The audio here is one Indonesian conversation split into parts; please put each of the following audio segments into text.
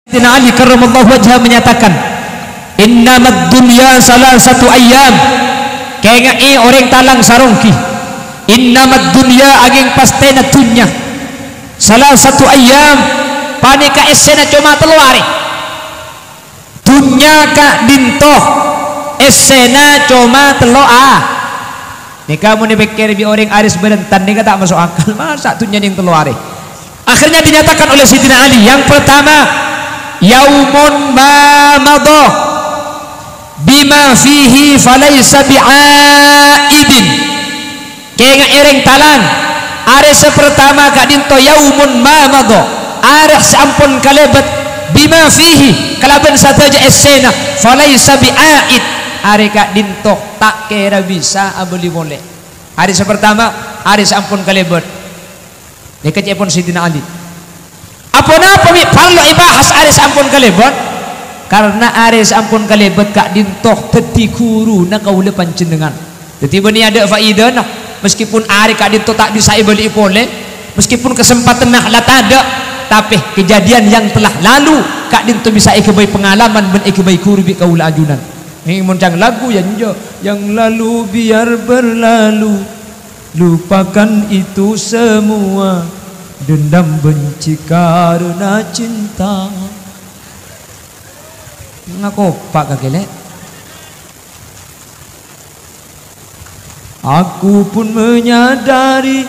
Sayyidina Ali karramallahu wajhah menyatakan, innamad dunya salah satu ayyam, kengai orang talang sarongki, innamad dunya ageng pastena dunya salah satu ayyam, panika esena cuma teluari dunya ka dintoh esena cuma teloa. Nih kamu nih pikir bi orang aris berentan nih tak masuk akal, masa dunya yang teluari. Akhirnya dinyatakan oleh Sayyidina Ali, yang pertama yaumun ma madha bima fihi falaysa bi'aidin, kenga ereng talan ares pertama kak dinto yaumun ma madha ares sampun kalebet bima fihi kalaban sataja esena falaysa bi'aid are kak dinto tak kira bisa abeli boleh. Ares pertama ares ampun kalebet dikecepon Sayyidina Ali. Apa mi parlo ibahas ares ampun kalebet, karena ares ampun kalebet kak dintoh teti guru na kaula panjenengan. Dadi bani ada faedah nah, meskipun are kak dintoh tak bisa ibeli boleh, meskipun kesempatan nah lat ada, tapi kejadian yang telah lalu kak dintoh bisa ikebai pengalaman ben ikebai guru bi kaula ajunan. Ini muncang lagu yang lalu biar berlalu, lupakan itu semua, dendam benci karena cinta. Ngakopak kakek. Aku pun menyadari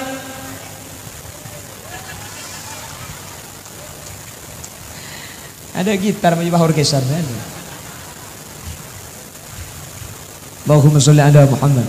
ada gitar majibah orkesan. Allahumma sholli ala Muhammad.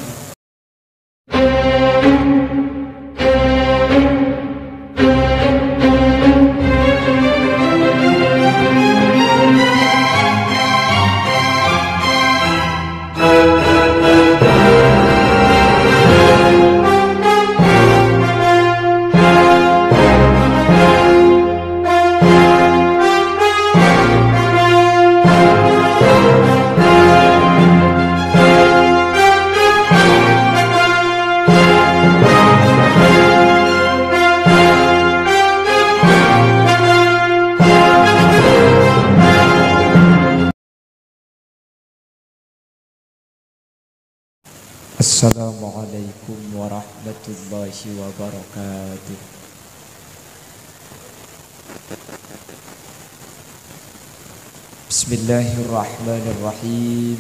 Assalamualaikum warahmatullahi wabarakatuh. Bismillahirrahmanirrahim.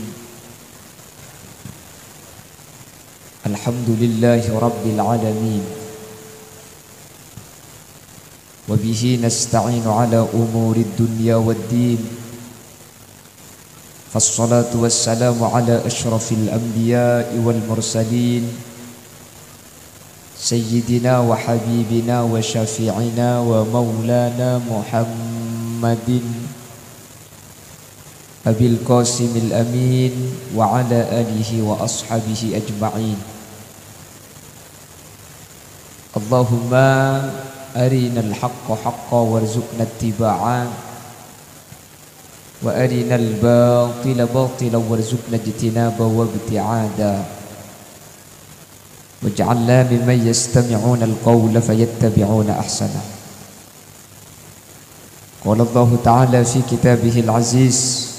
Alhamdulillahi rabbil alamin. Wa bihi nasta'inu ala umurid dunya waddin. فالصلاة والسلام على أشرف الأنبياء والمرسلين سيدنا وحبيبنا وشفيعنا ومولانا محمد أبي القاسم الأمين وعلى آله وأصحابه أجمعين. اللهم أرنا الحق حقا وارزقنا اتباعه وأرنا الباطل باطلا وارزقنا اجتنابه وابتعادا واجعلنا ممن يستمعون القول فيتبعون أحسنه. قال الله تعالى في كتابه العزيز: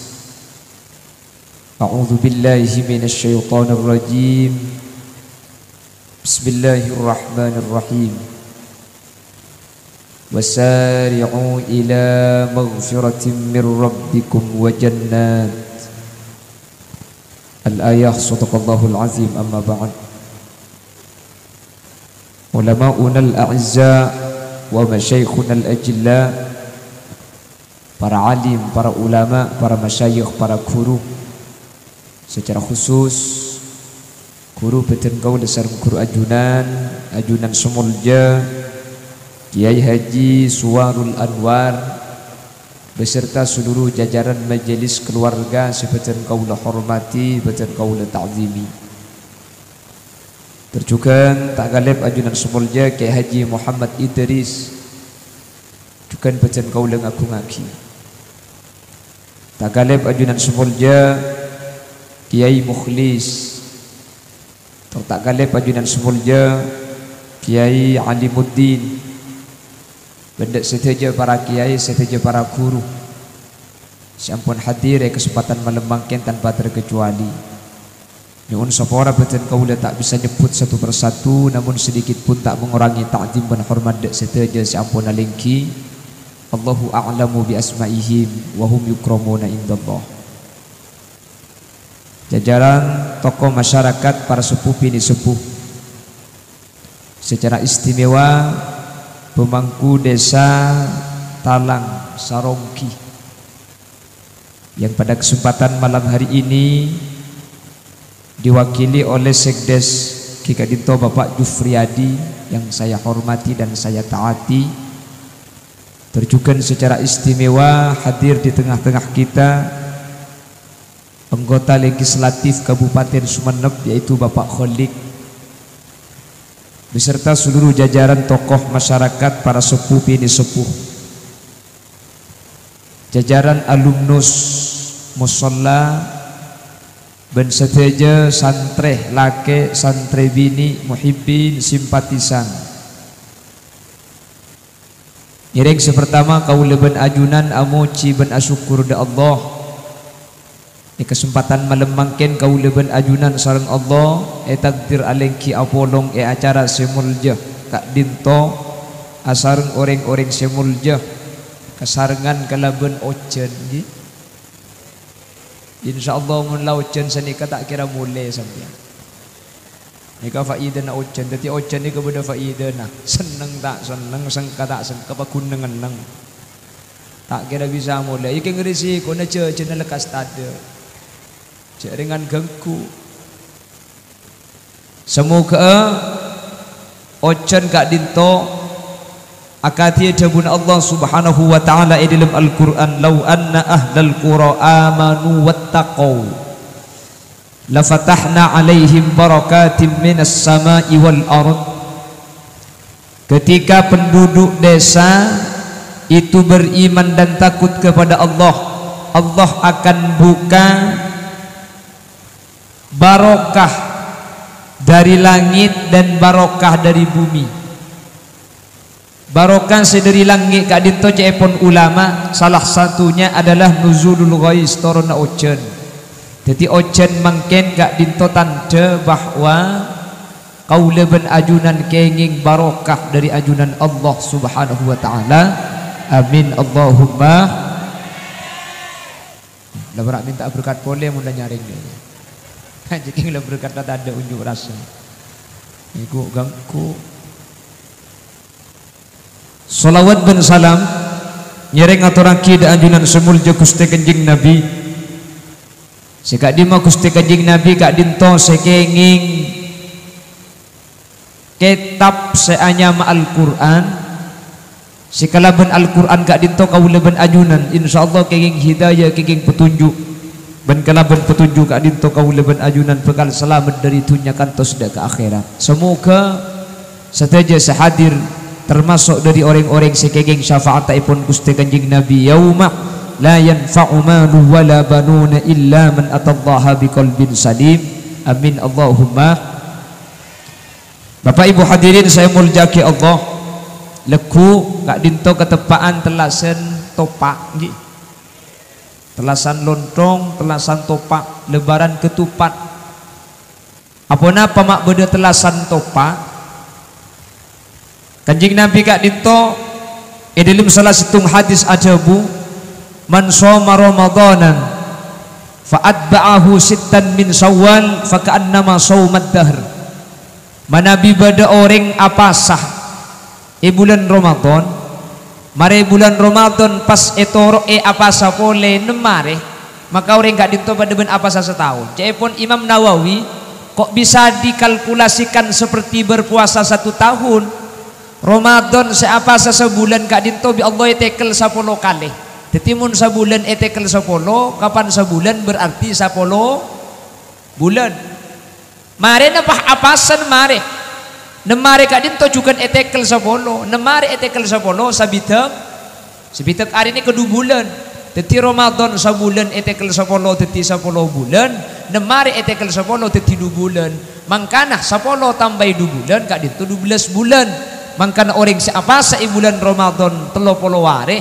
أعوذ بالله من الشيطان الرجيم، بسم الله الرحمن الرحيم، وسارعوا إلى مغفرة من ربكم وجنات. الآية. صدق الله العظيم. أما بعد، علماؤنا الأعزاء ومشايخنا الأجلاء, para alim, para ulama, para masyayikh, para guru, secara khusus guru beten kau dasar guru ajunan Sumulja Kiai Haji Suwarul Anwar beserta seluruh jajaran majelis keluarga sebeten kaula hormati, beten kaula ta'zimi. Terjukan tak galib ajunan Sumulja Kiai Haji Muhammad Idris, jukan beten kaula ngaku-ngaki. Tak galib ajunan Sumulja Kiai Mukhlis, tak galib ajunan Sumulja Kiai Alimuddin, Benda setuju para kiai, setuju para guru, Sampun hadir kesempatan malam mangken tanpa terkecuali. Nyuwun sapora beten kaula tak bisa nyebut satu persatu, namun sedikit pun tak mengurangi ta'zim dan hormat dek seteja sampun alengki. Allahu a'lamu bi asma'ihim wa hum yukramuna indallah. Jajaran tokoh masyarakat, para sepuh bini sepuh, secara istimewa pemangku desa Talang Sarongki, yang pada kesempatan malam hari ini diwakili oleh Sekdes Ki Kadinto Bapak Jufriyadi yang saya hormati dan saya taati, terjugan secara istimewa hadir di tengah-tengah kita anggota legislatif Kabupaten Sumeneb yaitu Bapak Kholik beserta seluruh jajaran tokoh masyarakat, para sepuh bini sepuh, jajaran alumnus musola ben seteja santreh lake santre bini muhibbin simpatisan. Ireng sepertama kaula ben ajunan amoci ben asyukur da Allah. Di kesempatan malam mangken kaula ben ajunan sareng Allah takdir alengki apolong acara semulja Kak Dinto asareng oreng-oreng semulja kasarengan kalaben ocen nggih. Insyaallah mun laucen sanika tak kira mulai sampeyan. Nika faidana ocen, dadi ocen nika beda faidana. Seneng tak seneng, sengka tak sengka pakunengen neng. Tak kira bisa mulai. Iki ngerisi kona cenah lekas tade. Cek ringan gengku. Semoga ocen Kak Dinto akati jabun Allah Subhanahu wa taala dalam Al-Qur'an, law anna ahlal qura amanu wattaqau la fatahna alaihim barakatim minas sama'i wal ard. Ketika penduduk desa itu beriman dan takut kepada Allah, Allah akan buka barokah dari langit dan barokah dari bumi. Barokah sedari langit Kak Dinto cepon ulama, salah satunya adalah nuzulul ghais, turun ocen. Jadi ocen mangken Kak Dinto tanda bahwa kaula ben ajunan kenging barokah dari ajunan Allah Subhanahu wa taala. Amin Allahumma. Lah minta berkat boleh mun nyaring dia. Jika lah berkata tak ada unjuk rasa, iku gangku. Salawat ben salam nyereng aturaki da anjunan semulja Gusti Kanjeng Nabi. Sekak dima Gusti Kanjeng Nabi Kak Dinto sekenging kitab seanyam Al-Qur'an. Sekalaben Al-Qur'an Kak Dinto kaula ben ajunan insyaallah kenging hidayah, kenging petunjuk. Ben kalaben petunjuk Kak Dinto kaula ben ajunan bekal selamat dari dunia kantos dak ke akhirat. Semoga seteja sehadir termasuk dari orang-orang sekegeng syafaatipun Gusti Kanjeng Nabi yauma la yanfa'u malu wala banuna illa man atallaha biqalbin salim. Amin Allahumma. Bapak Ibu hadirin saya muljaki Allah, leku Kak Dinto ketepaan telasen topak nggih. Telasan lontong, telasan topak, lebaran ketupat. Apa napa mak beda telasan topak? Kanjeng Nabi Kak Dinto dalam salah satu hadis ajabu, man shoma ramadanan fa atba'ahu sittan min Syawal fa ka'annama shaumad dahr. Manabi bada orang apasah bulan Ramadan, mare bulan Ramadan pas etoro apasa pole nemare, maka orang Kak Dinto pada ben apasa setahun. Cepon Imam Nawawi kok bisa dikalkulasikan seperti berpuasa 1 tahun. Ramadan seapasa sebulan Kak Dinto bi Allah tekel 10 kali. Tetimun sebulan tekel 10, kapan sebulan berarti 10 bulan. Mare napah apasan mare. Nemare Kak Dinto juga etekel 10, nemare etekel 10 sabitek hari ini kedua bulan. Teti Ramadan sebulan etekel 10 teti 10 bulan, nemare etekel 10 teti 2 bulan. Mangkana 10 tambah 2 bulan Kak Dinto 12 bulan. Mangkana orang siapa sa bulan Ramadan 30 hari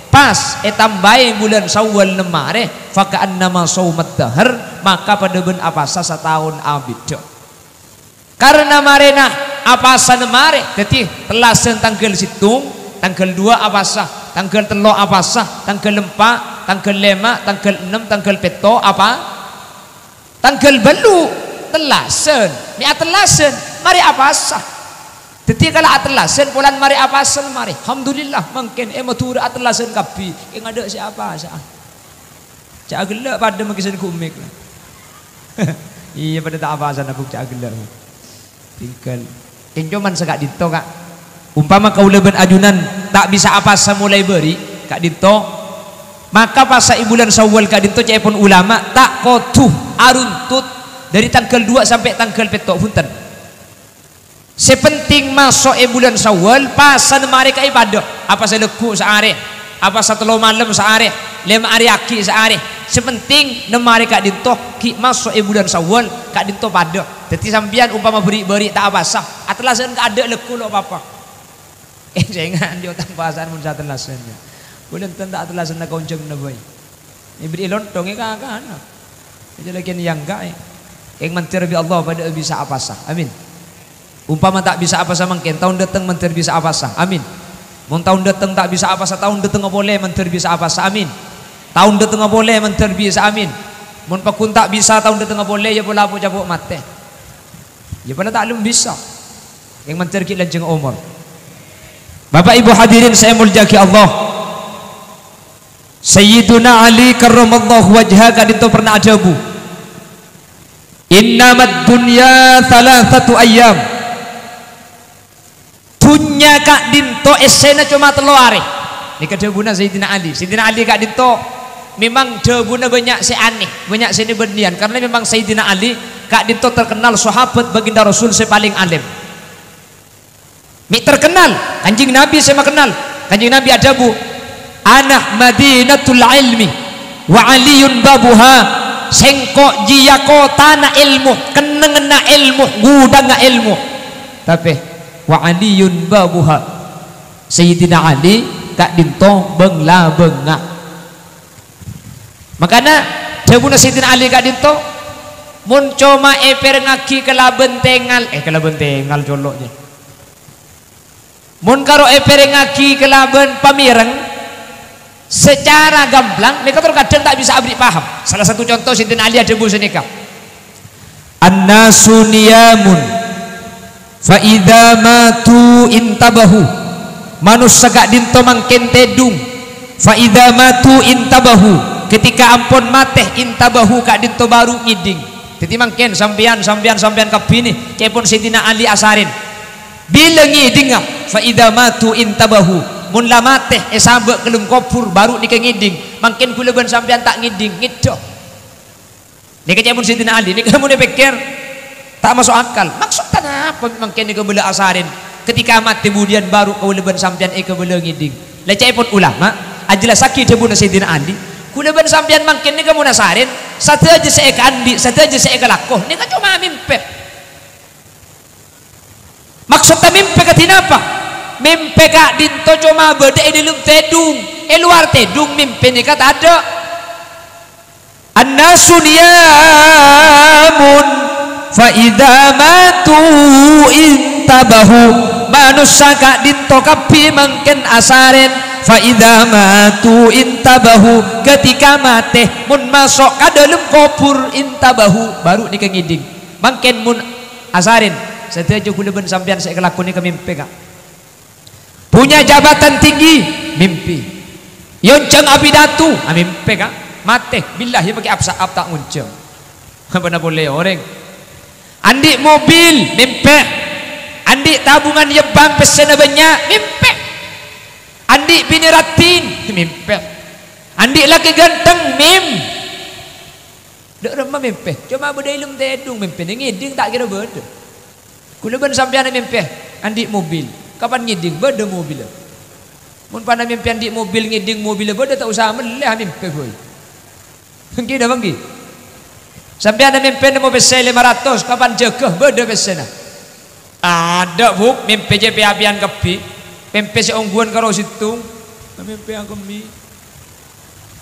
pas tambai bulan Syawal nemare faka'annama saumat dahar, maka pada ben apasa setahun abid. Karena marena apasa nemare jadi telasen tanggal situng, tanggal 2 apasa, tanggal 3 apasa, tanggal 4, tanggal 5, tanggal 6, tanggal 7 apa? Tanggal belu telasen, mi atelasen mari apasa. Jadi kalau atelasen bulan mari apasa mari. Alhamdulillah mungkin matur atelasen kapi. Yang ada siapa sah? Cak gelak pada makisan kumik lah. Iya pada tak apa sana aku cak gelak. Tinggal kenjoman segak dito kak. Umpama kau leben ajunan tak bisa apa semulai beri kak dito, maka pas bulan Syawal kak dito cepon ulama tak kotuh aruntut dari tanggal 2 sampai tanggal 7 punten. Sepenting masuk bulan Syawal pasan mereka ibadah apa seleku sehari, apa satu malam sehari, 5 hari aki sehari. Sepenting nemari kak dito ki masuk bulan Syawal kak dito pada. Jadi sambian umpama beri tak apa sah, atelasan kak ada leku lo apa. Jangan dia tampasan mun satu lasannya. Bulan tanda atelasan nak konceng na boy. Ibri lontong kakak anak. Jadi lagi yang gak. Yang mentir bi Allah pada bisa apa sah. Amin. Umpama tak bisa apa sah mungkin tahun datang mentir bisa apa sah. Amin. Mun tahun datang tak bisa apa sah, tahun datang boleh mentir bisa apa sah. Amin. Tahun datang boleh mentir bisa. Amin. Mun pakun tak bisa tahun datang boleh ya bola apa cabuk mate. Ya pada tak belum bisa. Yang mentir kita jeng umur. Bapak Ibu hadirin saya muljaki Allah. Sayyiduna Ali karramallahu wajhah kadito pernah ajabu. Innamad dunya thalathatu ayyam. Dunya kak dinto esena cuma 3 hari. Ini kadebuna Sayyidina Ali. Sayyidina Ali kak dinto memang debuna banyak aneh, banyak sini bernian karena memang Sayyidina Ali kak dinto terkenal sahabat baginda Rasul paling alim. Mi terkenal kanjing Nabi saya kenal kanjing Nabi ada bu anak Madinatul ilmi wa aliyun babuha sengkok jia kota na ilmu keneng na ilmu gudang na ilmu tapi wa aliyun babuha Sayyidina Ali kak dinto bengla benga makanya jabuna Sayyidina Ali kak dinto mun coma eper ngaki kelaben tengal coloknya mun karo eper ngaki kelaben pamireng secara gamblang mereka terkadang tak bisa abdi paham. Salah satu contoh Sayyidina Ali ada busa nikah annasu niyamun fa idza matu intabahu manusia gak dinto mangken tedung fa idza matu intabahu ketika ampun mateh intabahu gak dinto baru ngiding. Jadi mangken sampean kapini kepon Sayyidina Ali asarin bila ngiding fa idza matu intabahu mun lamateh sabe kelum kopur baru dikengiding mangken kula ban sampean tak ngiding ngido nika kepon Sayyidina Ali nika mun pikir tak masuk akal maksudkan apa mangken nika bela asarin ketika mati kemudian baru kula ban sampean bela ngiding la cepon ulama ajelas sakit debuna Sayyidina Ali kula ban sampean mangken nika mun asarin satu aja saya kandi satu aja saya lakoh nika cuma mimpi. Maksudnya mimpi ketinapa? Mimpi kak dinto cuma beda di dalam tedung, luar tedung mimpi ni kata ada. Annasu niyamun fa idza matu intabahu manusia kak dinto kapi mangken asaren fa idza matu intabahu ketika mati mun masuk ka dalam kubur intabahu baru dikengiding mangken mun asarin setiap kula ben sampean saya kelakon ni ke mimpi kak punya jabatan tinggi mimpi yonceng abidatu mimpi kak mati billahi pakai absaab tak ngunceng apa boleh orang andik mobil mimpi andik tabungan yebang pesena banyak mimpi andik bini ratin mimpi andik laki ganteng dek remah mimpi cuma beda ilmu tedung mimpi ni ngiding tak kira beda. Kula ben sampean mimpi andik mobil. Kapan ngiding beda mobil. Mun pana mimpi andik mobil ngiding mobil beda tak usah meleh mimpi boy. Engki dah bangki. Sampean mimpi mobil besar 500 kapan jegah beda besar. Ada bu mimpi JP apian kepi. Mimpi seongguan karo situ. Mimpi aku mi.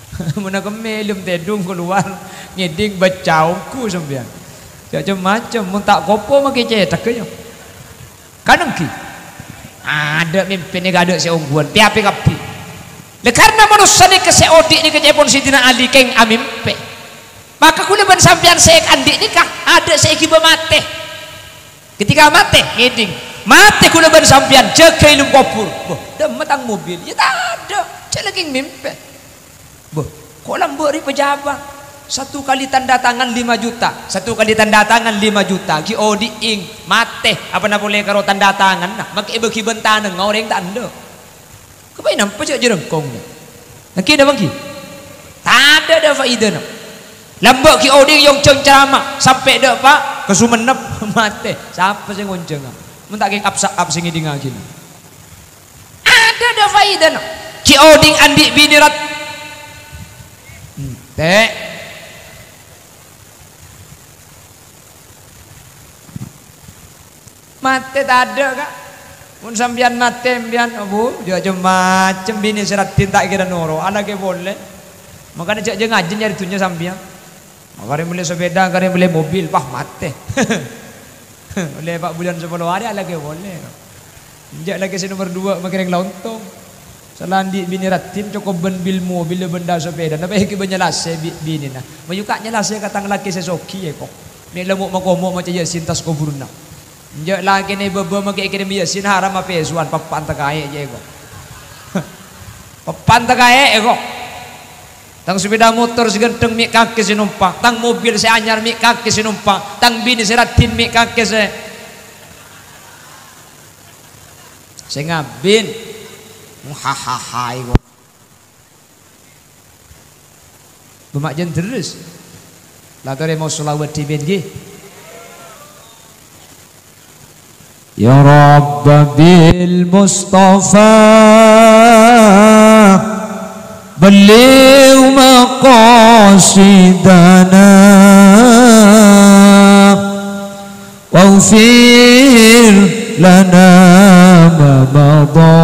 Mana kemelum tedung keluar ngeding bacauku sampean. Macam-macam mun tak kopo make cetak ke. Kanang ki. Ada mimpin ni gada seungguan piapi kapi. Le karena manusia ni keseodik ni kecepon Sidina Ali keng amimpe. Maka kula ban sampean seek andik nikah ada seeki mate. Ketika mate ngeding. Mate kula ban sampean cekai ilmu kopur. Boh, demetang mobil. Ya tak ada. Cek lagi mimpi. Boh, kok lambok ri pejabat. Satu kali tanda tangan 5 juta. Satu kali tanda tangan 5 juta. Ki odi ing mate apa nak boleh karo tanda tangan nah. Mak beki bentaneng ngoreng tak ando. Kepai nampak cek jerengkong ni. Naki dah bangki. Tak ada faedah nak. Lambok ki odi yang ceng ceramah sampai dak Pak ke Sumenep mate. Siapa sing ngonceng? Mun tak ke kapsak sing ngiding lagi. Ada faedah nak. Ki oding andik bini rat. Teh mate tak ada kak. Mun sampean mate sampean abu dia macam bini seratin tak kira noro anak ke boleh. Makanya cak je ngaji nyari tunya sampean. Makare boleh sepeda, kare boleh mobil, pah mate. Boleh 4 bulan 10 hari lagi boleh. Jak lagi si nomor 2 makin lontong. Selandi bini ratin cukup ben bil mobil benda sepeda. Napa iki benyelas bini nah. Mayuka nyelas katang laki sesoki kok. Ni lemuk makomo macam ya sintas kuburna. Jak lagi ni bebe make kene biasin haram apa esuan papan takae je kok. Papan takae kok. Tang sepeda motor segenteng mik kaki sinumpang, tang mobil seanyar mik kaki sinumpang, tang bini seratin mik kaki se ngabin. Hahaha iku. Bemakjen terus. Latore mau selawat di bengi. Ya Rabb bil Mustafa بلغ مقاصدنا واغفر لنا ما مضى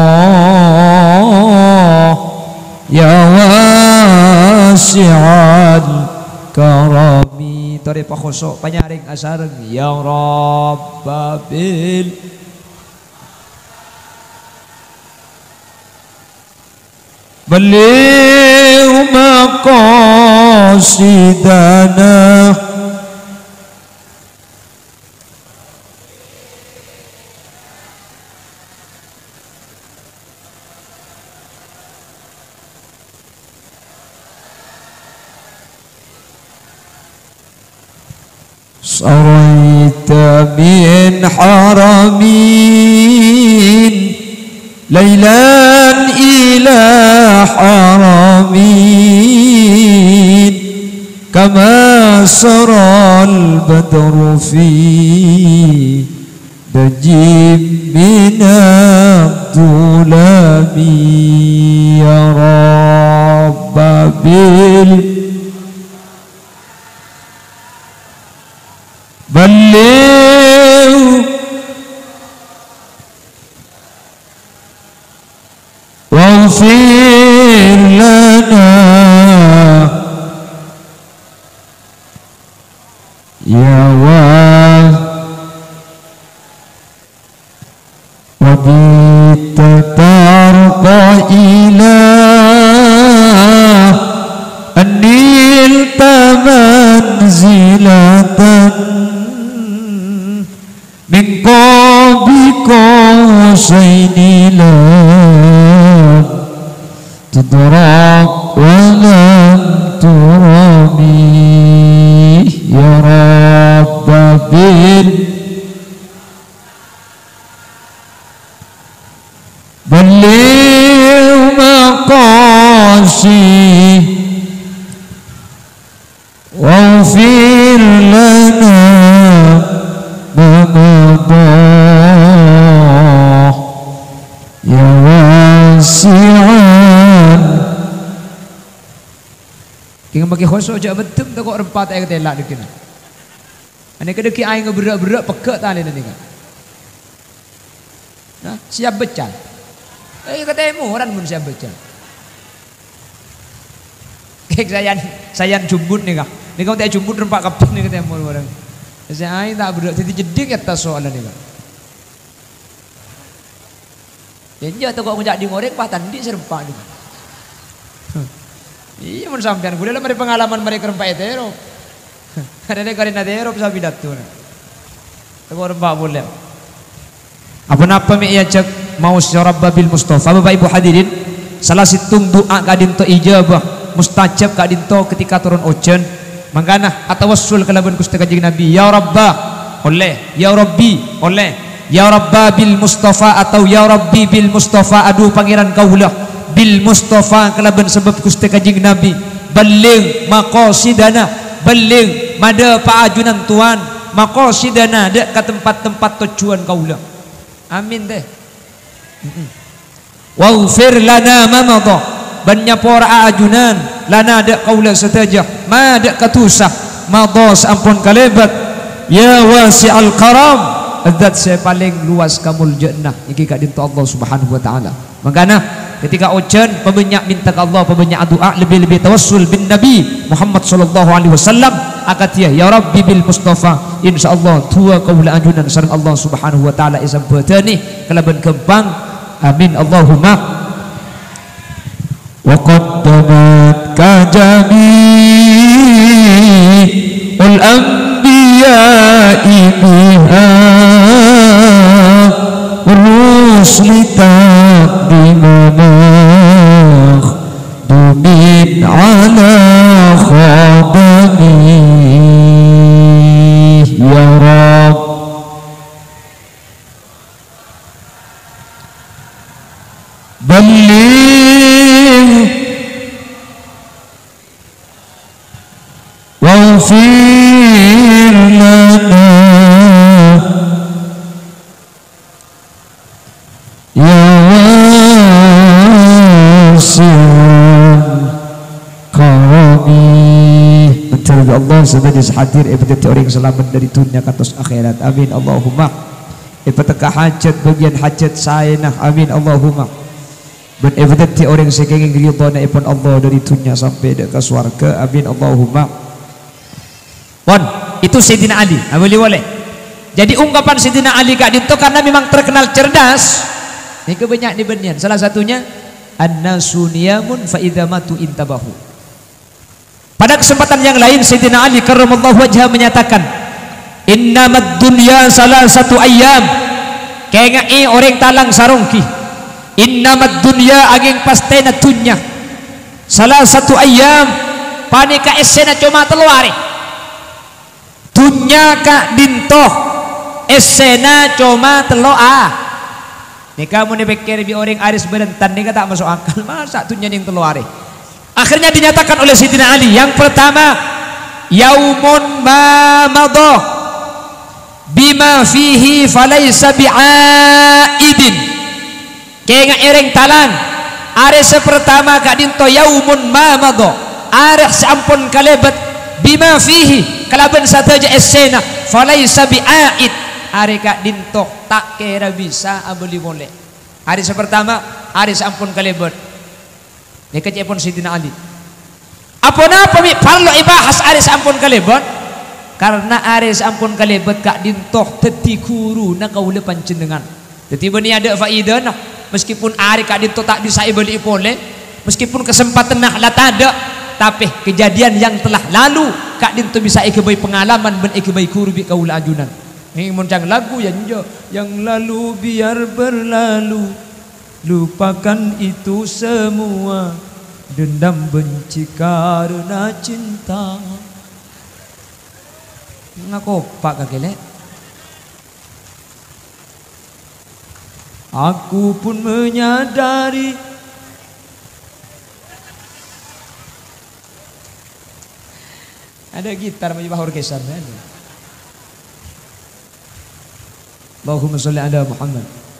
يا واسع الكرم. Tore pakosok panyaring asareng ya Rabbil بلغ مقاصدنا صريت من حرمين ليلا إلى حرمين كما سرى البدر في دجيب من الظلام يا رب بلغ واغفر لنا يا وبت ترقى إلى أن نلت منزلة من قاب قوسين لم تدرك ولم ترمي يا رب بلغ مقاصد واغفر لنا ما مضى يا wasi'an. Kira bagi khosok je betul tak kok rempat air telak dekin. Ane kedeki air ngeberak-berak pekak tali nanti kan. Nah, siap becan. Kata emu orang pun siap becan. Kayak sayan jumbut nih kak. Nih kau tak jumbut rempak kapten nih katanya mau orang. Saya tak berdua jadi jeding atas soalan nih kak. Jadi atau kau ngejak di ngorek patan di serempak nih. Iya mun sampean gue dalam dari pengalaman mereka rempak etero. Ada karena etero bisa pidato. Kau rempak boleh. Apa mi ia cek mau syarabba bil Mustafa. Bapak Ibu hadirin, salah situng doa kadinto ijabah mustajab kadinto ketika turun ojen. Mangkana atawassul kalaban Gusti Kanjeng Nabi, ya Rabbah oleh, ya Rabbi oleh, ya Rabbah bil Mustafa atau ya Rabbi bil Mustafa, aduh pangeran kaulah bil Mustafa kalaban sebab Gusti Kanjeng Nabi, baligh maqasidana, baligh mada paajunan Tuhan, maqasidana dek ke tempat-tempat tujuan kaulah. Amin deh. Waghfir lana ma madha, banyak pora ajunan lana dak qaula satajah ma dak katusah madha sampun kalebat ya wasi'al karam, zat saya paling luas kamul jannah iki kak dinto Allah Subhanahu wa taala. Makanya ketika ojan pebanyak minta ke Allah, pebanyak doa, lebih-lebih tawassul bin Nabi Muhammad sallallahu alaihi wasallam akatia ya Rabbi bil Mustafa, insyaallah tua qaula ajunan sareng Allah Subhanahu wa taala isam betani kalaban kembang. Amin Allahumma. Wa qaddamat ka jami'ul anbiya'i biha rusli taqdimana dumin ala khadami ya Rabb. Baligh waghfir lana ya wasi'al karami. Mencari Allah sebagai hadir ibadati orang selamat dari dunia ke atas akhirat. Amin Allahumma. Ibadah hajat bagian hajat saya nah. Amin Allahumma. Ben ibadati orang sekenging ridhona ipun Allah dari dunia sampai ke surga. Amin Allahumma. Pon, itu Sayyidina Ali. Boleh. Jadi ungkapan Sayyidina Ali kak itu karena memang terkenal cerdas. Ini kebanyak dibenian. Salah satunya an-nasu niyamun fa idza matu intabahu. Pada kesempatan yang lain Sayyidina Ali karramallahu wajhah menyatakan, innamad dunya salasatu ayyam. Kengai orang talang sarongki. Innamad dunya ageng pastena dunya salah satu ayam panika esena cuma teluari dunya ka dintoh esena cuma teloa. Nih kamu nih pikir bi orang aris berentan nih tak masuk akal, masa dunya yang teluari. Akhirnya dinyatakan oleh Sayyidina Ali yang pertama, yaumun ma madha bima fihi falaysa bi'aidin. Kaya ereng talang ares pertama kak dinto yaumun ma madha, ares sampun kalebat bima fihi kalaban sataja esena falaysa bi'aid, are kak dinto tak kira bisa abeli boleh. Ares pertama ares sampun kalebat ni kecipun Sayyidina Ali. Apa mi parlo ibahas ares sampun kalebat karena ares sampun kalebat kak dinto teti guru na kaula panjenengan. Dadi bani ada faidah nah. Meskipun hari kak dinto tak bisa ibeli boleh, meskipun kesempatan nah lah ada, tapi kejadian yang telah lalu kak dinto bisa ikebai pengalaman ben ikebai kurbi kaula ajunan. Ini muncang lagu yang lalu biar berlalu, lupakan itu semua, dendam benci karena cinta. Ngakopak kakek. Aku pun menyadari ada gitar menjadi orkesan. Allahumma sholli ala Muhammad.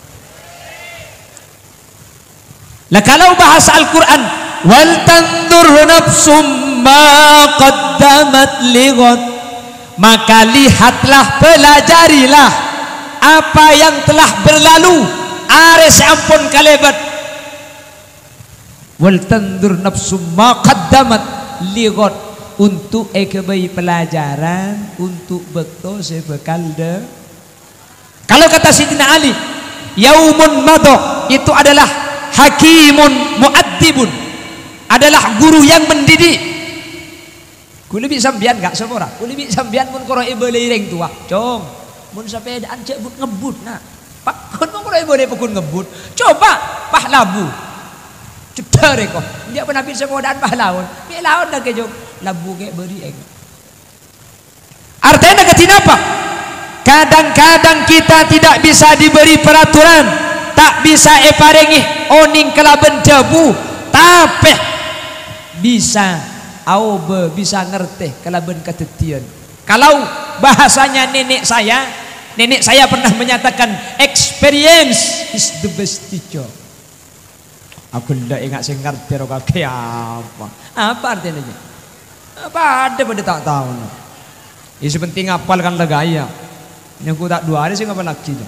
Lah kalau bahasa Al-Quran, wal tandur nafsum ma qaddamat lighad, maka lihatlah, pelajarilah apa yang telah berlalu. Ares ampun kalebat. Wal tandur nafsum ma qaddamat, ligot untuk kebai pelajaran untuk bekto sebekal de. Kalau kata Sayyidina Ali, yaumun madha itu adalah hakimun muaddibun, adalah guru yang mendidik. Kulibi sambian gak sepora, kulibi sambian mun koro ibu lereng tua, cong, mun sepedaan cek but ngebut nak, pak kun mun koro ibu le pekun ngebut, coba pahlabu, cedar kok, dia pernah bisa sepedaan pahlawan, dia lawan dah kejong. Labu kayak beri eng. Artinya kenapa? Kadang-kadang kita tidak bisa diberi peraturan, tak bisa eparengi oning kelaben debu, tapi bisa bisa ngerti kelaben ketetian. Kalau bahasanya nenek saya pernah menyatakan experience is the best teacher. Aku tidak ingat sing ngerti ro kake apa artinya? Apa ada pada tak tahu. Isu penting hafalkan legaya. Yang ku tak 2 hari sih ngapal lagi.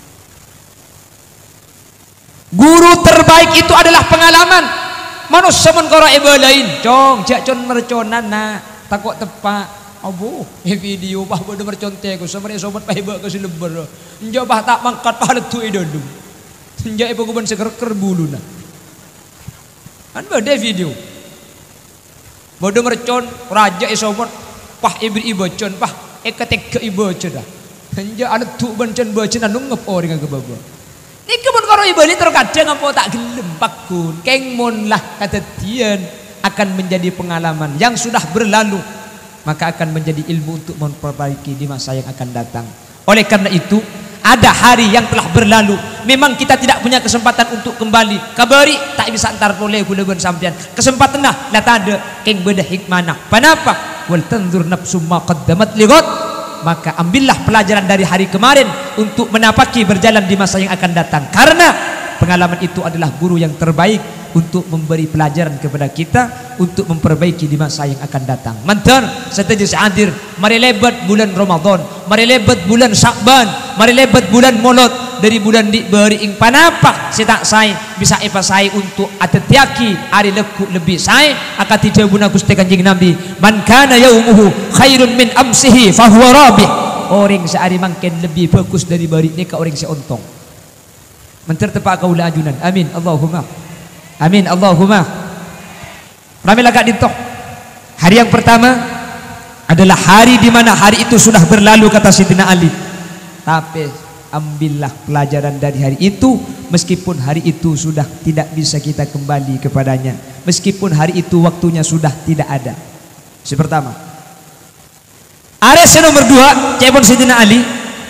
Guru terbaik itu adalah pengalaman. Manusia men karo ibu lain. Cong, jak con merconan nak. Takut tepak. Abu, video bah bodo merconte ku samare sobat pahibak ke sileber. Enjo bah tak mangkat pah letu idodum. Enjo ibu kuban seker bulu nah. Kan bade video. Bodoh mercon raja isomot pah ibri ibocon pah ketek ke ibocon dah hanja ada tu bencon bocon anu ngepor dengan kebaba ni kebun karo ibali terkadang apa tak gelem pakun kengmon lah kata tian akan menjadi pengalaman yang sudah berlalu maka akan menjadi ilmu untuk memperbaiki di masa yang akan datang. Oleh karena itu ada hari yang telah berlalu, memang kita tidak punya kesempatan untuk kembali. Kabari tak bisa antar boleh gula ben sampean. Kesempatan lah ada keng beda hikmana. Kenapa? Wal tanzur nafsum ma qaddamat lighad. Maka ambillah pelajaran dari hari kemarin untuk menapaki berjalan di masa yang akan datang. Karena pengalaman itu adalah guru yang terbaik untuk memberi pelajaran kepada kita untuk memperbaiki di masa yang akan datang. Mantan setuju hadir. Mari lebat bulan Ramadan, mari lebat bulan Syakban, mari lebat bulan Maulud dari bulan diberi ing panapa setak sai bisa eva sai untuk atetiaki hari leku lebih sai akan tidak guna Gusti Kanjeng Nabi. Man kana yaumuhu khairun min amsihi fahuwa rabih. Orang sehari mungkin lebih bagus dari bari ni ke orang seontong. Menter tepak kaula ajunan. Amin Allahumma. Amin Allahumma. Rami lagak dintoh. Hari yang pertama adalah hari di mana hari itu sudah berlalu kata Sayyidina Ali. Tapi ambillah pelajaran dari hari itu meskipun hari itu sudah tidak bisa kita kembali kepadanya. Meskipun hari itu waktunya sudah tidak ada. Yang pertama. Ares nomor 2 cebon Sayyidina Ali.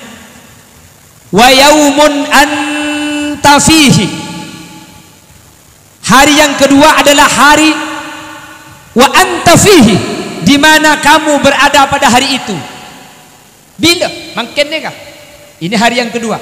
Wa yaumun anta fihi. Hari yang kedua adalah hari wa anta fihi, di mana kamu berada pada hari itu. Bila? Makin kah? Ini hari yang kedua.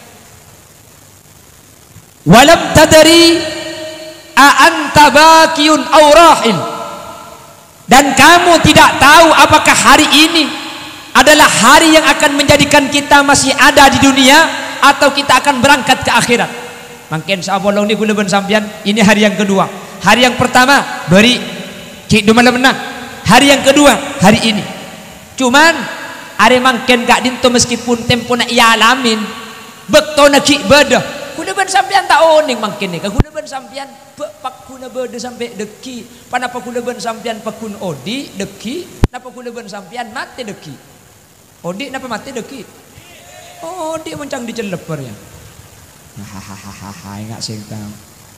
Walam tadri a anta baqiyun aw rahil. Dan kamu tidak tahu apakah hari ini adalah hari yang akan menjadikan kita masih ada di dunia atau kita akan berangkat ke akhirat. Mungkin sabolong ni gula ben sampian. Ini hari yang kedua. Hari yang pertama beri cik malam menang. Hari yang kedua hari ini. Cuman are mungkin gak dinto meskipun tempo nak ia alamin bekto nak cik beda. Gula ben sampian tak oning mungkin ni. Gula ben sampian pak guna beda sampai deki. Panapa gula ben sampian pakun odi deki. Napa gula ben sampian mati deki. Odi napa mati deki. Odi mencang dicelepernya. Hahaha, enggak sing tahu.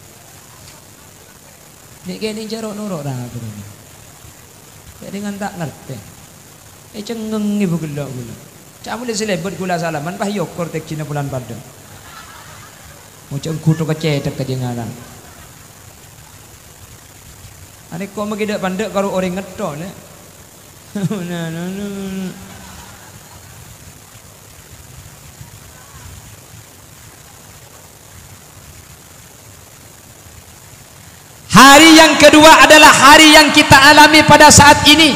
Nek kene jerok nuruk dah begini. Dengan tak ngerti. Cengeng ibu gelak gula. Cak boleh selebet gula salaman pah yokor tek Cina bulan pada. Macam kutu kecetek ke jengaran. Ane kok magidak pandek karo orang ngetok nek. Hari yang kedua adalah hari yang kita alami pada saat ini.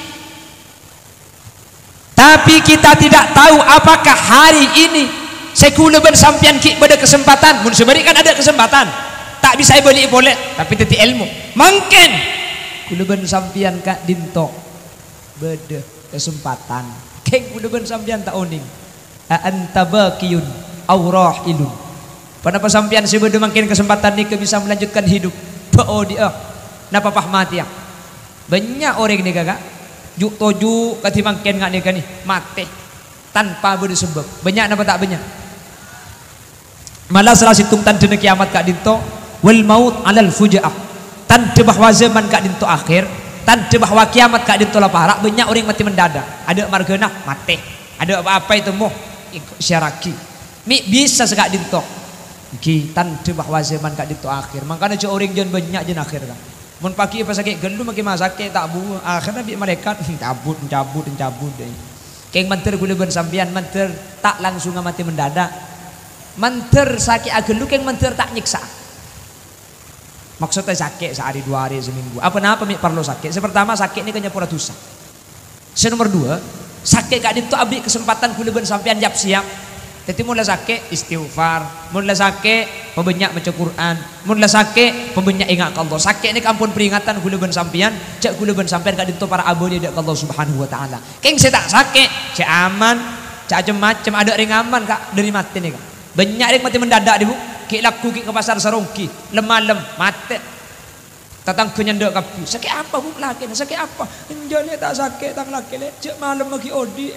Tapi kita tidak tahu apakah hari ini sekula ben sampian ki pada kesempatan. Mun sebari kan ada kesempatan. Tak bisa beli boleh, tapi teti ilmu. Mungkin kula ben sampian kak dinto bede kesempatan keng kula ben sampian tak oning anta baqiyun aw rahilun panapa sampian sebede makin kesempatan ni bisa melanjutkan hidup oh dia napa pahmati ya banyak orang ni kakak juk toju katimangken ngak ni kan ni mati tanpa bersebab banyak napa tak banyak malah salah situng tanda kiamat kak dinto wal maut alal fujaah tanda bahwa zaman kak dinto akhir tanda bahwa kiamat kak dinto laparak banyak orang mati mendadak ada margana mati ada apa-apa itu moh syaraki mi bisa sekak dinto ki tanda bahwa zaman kak dinto akhir makanya jo orang jen banyak jen akhir kan mun pagi pas sakit gelu makin masake tak bu akhirnya bi malaikat cabut deh keng menter kula ben sampean menter tak langsung mati mendadak menter sakit agelu keng menter tak nyiksa maksudnya sakit sehari dua hari seminggu apa mi perlu sakit pertama sakit ini kenyapura dosa nomor dua sakit kak dinto abdi kesempatan kula ben sampean siap jadi mulai sakit istighfar mulai sakit pembanyak baca Quran mulai sakit pembanyak ingat Allah sakit ini ampun peringatan kula ben sampean cak kula ben sampean kak dinto para abdi dak Allah Subhanahu wa taala keng saya tak sakit cak aman cak macam ada ring aman kak dari mati nih kak banyak ring mati mendadak di bu ki laku ki ke pasar sarongki lemalem mati tatang kenyandek kapi sakit apa bu laki sakit apa injone tak sakit tak laki cak malam lagi odi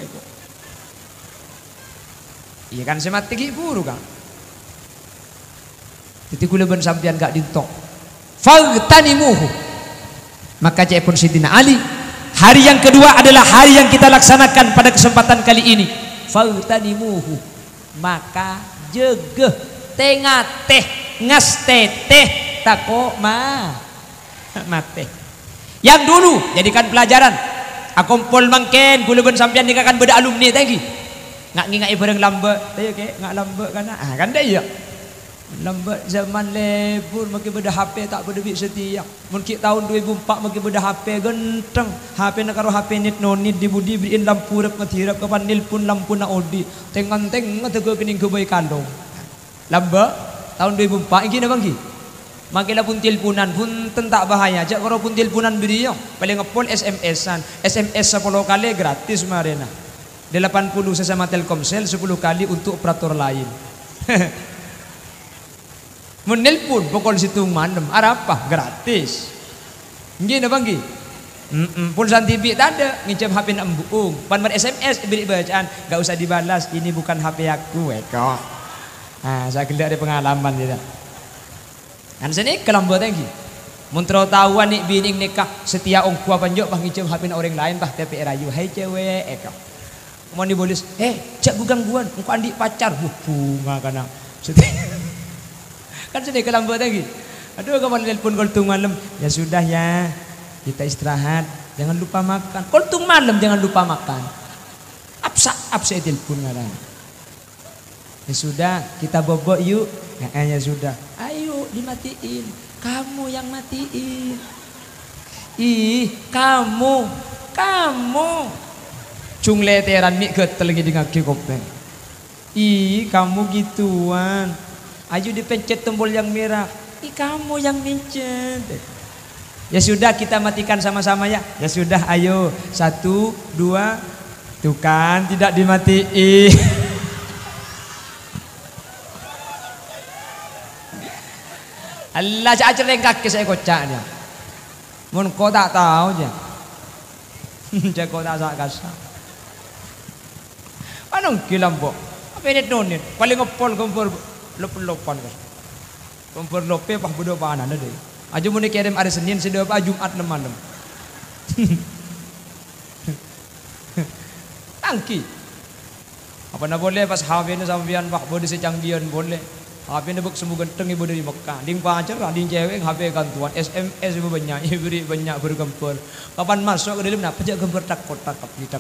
iya kan saya mati ki buru kan jadi kula ben sampean gak dintok fagtanimuhu maka cek pun Sidina Ali hari yang kedua adalah hari yang kita laksanakan pada kesempatan kali ini fagtanimuhu maka jegeh tengah teh ngas teteh tako mate yang dulu jadikan pelajaran akumpul mangken kula ben sampean nikahkan beda alumni tadi ngak ngingai bareng lambat teh ke ngak lambat kana kan dah ya lambat zaman lebur makin beda HP tak beda bit setia mungkin tahun 2004 makin beda HP genteng HP nak karo HP nit nonit di budi beliin lampu rep ngetirap kapan nilpun lampu na odi teng-teng ngetego kening ke boy kandong lambat tahun 2004 iki na bangki makin pun tilpunan pun tentak bahaya jak karo pun tilpunan beliau paling ngepol SMS-an SMS 10 kali gratis marena 80 sesama Telkomsel 10 kali untuk operator lain menelpon pokok situ malam apa gratis gini bangki pulsan TV tak ada ngicap HP nak embuung pan SMS beri bacaan gak usah dibalas ini bukan HP aku eko saya gelak ada pengalaman tidak kan sini kelambat lagi muntro tahuan nih bining nikah setia ongku apa njok bah ngicap HP orang lain bah TP rayu hai cewek eko mau dibolis cak gue gangguan engkau andi pacar bunga kana kan sudah kelambat lagi aduh kamu telepon koltung malam ya sudah ya kita istirahat jangan lupa makan koltung malam jangan lupa makan absa telepon ngarang ya sudah kita bobok yuk ya sudah ayo dimatiin kamu yang matiin kamu cung leteran mi getel lagi di kaki kopeng kamu gituan ayo dipencet tombol yang merah kamu yang pencet ya sudah kita matikan sama-sama ya sudah ayo 1 2 tuh kan tidak dimatiin Allah ajar yang kaki saya kocaknya mun kau tak tahu aja jago tak sak kasar anong kilambok apa ini nonit paling ngepol kompor lopan kan kompor lope pah bodo panan ada aja mau kirim hari Senin sedih apa Jumat malam tangki apa nak boleh pas HP ni sampean pak boleh secanggihan boleh HP ni buk semua genteng ibu dari Mekah ding pacar ding cewek HP gantuan SMS ibu banyak beri banyak bergempur kapan masuk ke dalam nak pejak gempur tak kotak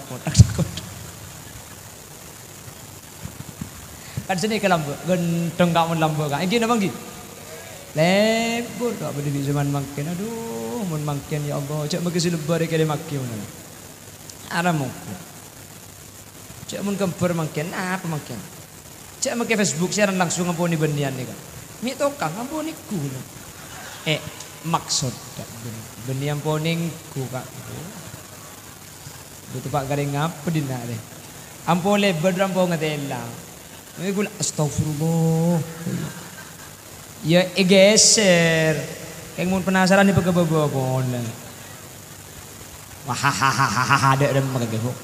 kan sini ke lampu genteng gak mau lampu kan ini apa gitu lebur tak boleh zaman makin aduh mau makin ya Allah cak makisi lebar ke dia makin mana aramu cak mau gempur makin apa makin cak makin Facebook siaran langsung ngampuni bendian nih kan mi tokang ngampuni ku maksud beni yang poning ku kak betul pak garing apa dina deh ampole berdrampong ngatela ngul astagfirullah ya geser kayak mun penasaran nih pegawai pon wah hahaha ada magagebo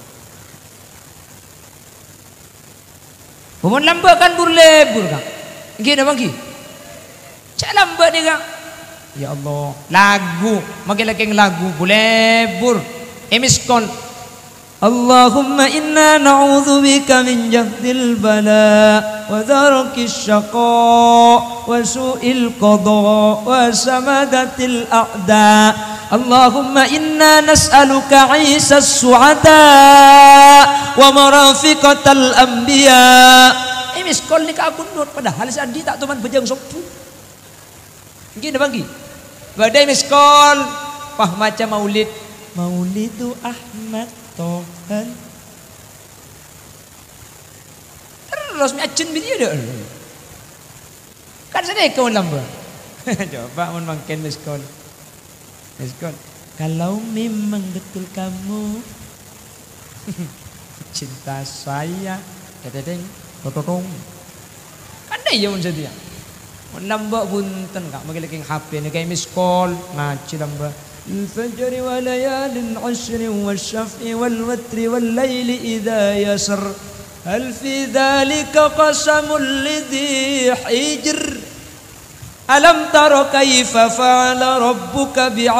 Bumun lambat kan burlebur kak gini bangki cak lambat nih kak ya Allah lagu makin lagi lagu bulebur emiskon Allahumma inna na'udzubika min jahdil bala wa dharkis syaqa wa su'il qada wa samadatil a'da Allahumma inna nas'aluka 'isas su'ada wa marafiqatal anbiya miskol ni ka akun not padahal sandi tak tuman bejang sopu gini bagi badai miskol pah macam maulidu Ahmad Tohan terus mi acun video dah kan sedek kau lamba coba mun mangken miskol kalau memang betul kamu cinta saya teteng totong kan dah ya mun sedia mun lamba punten kak magilking HP ni kay miss call ngaci lamba الفجر وليال عشر والشفع والوتر والليل إذا يسر هل في ذلك قسم لذي حجر ألم تر كيف فعل ربك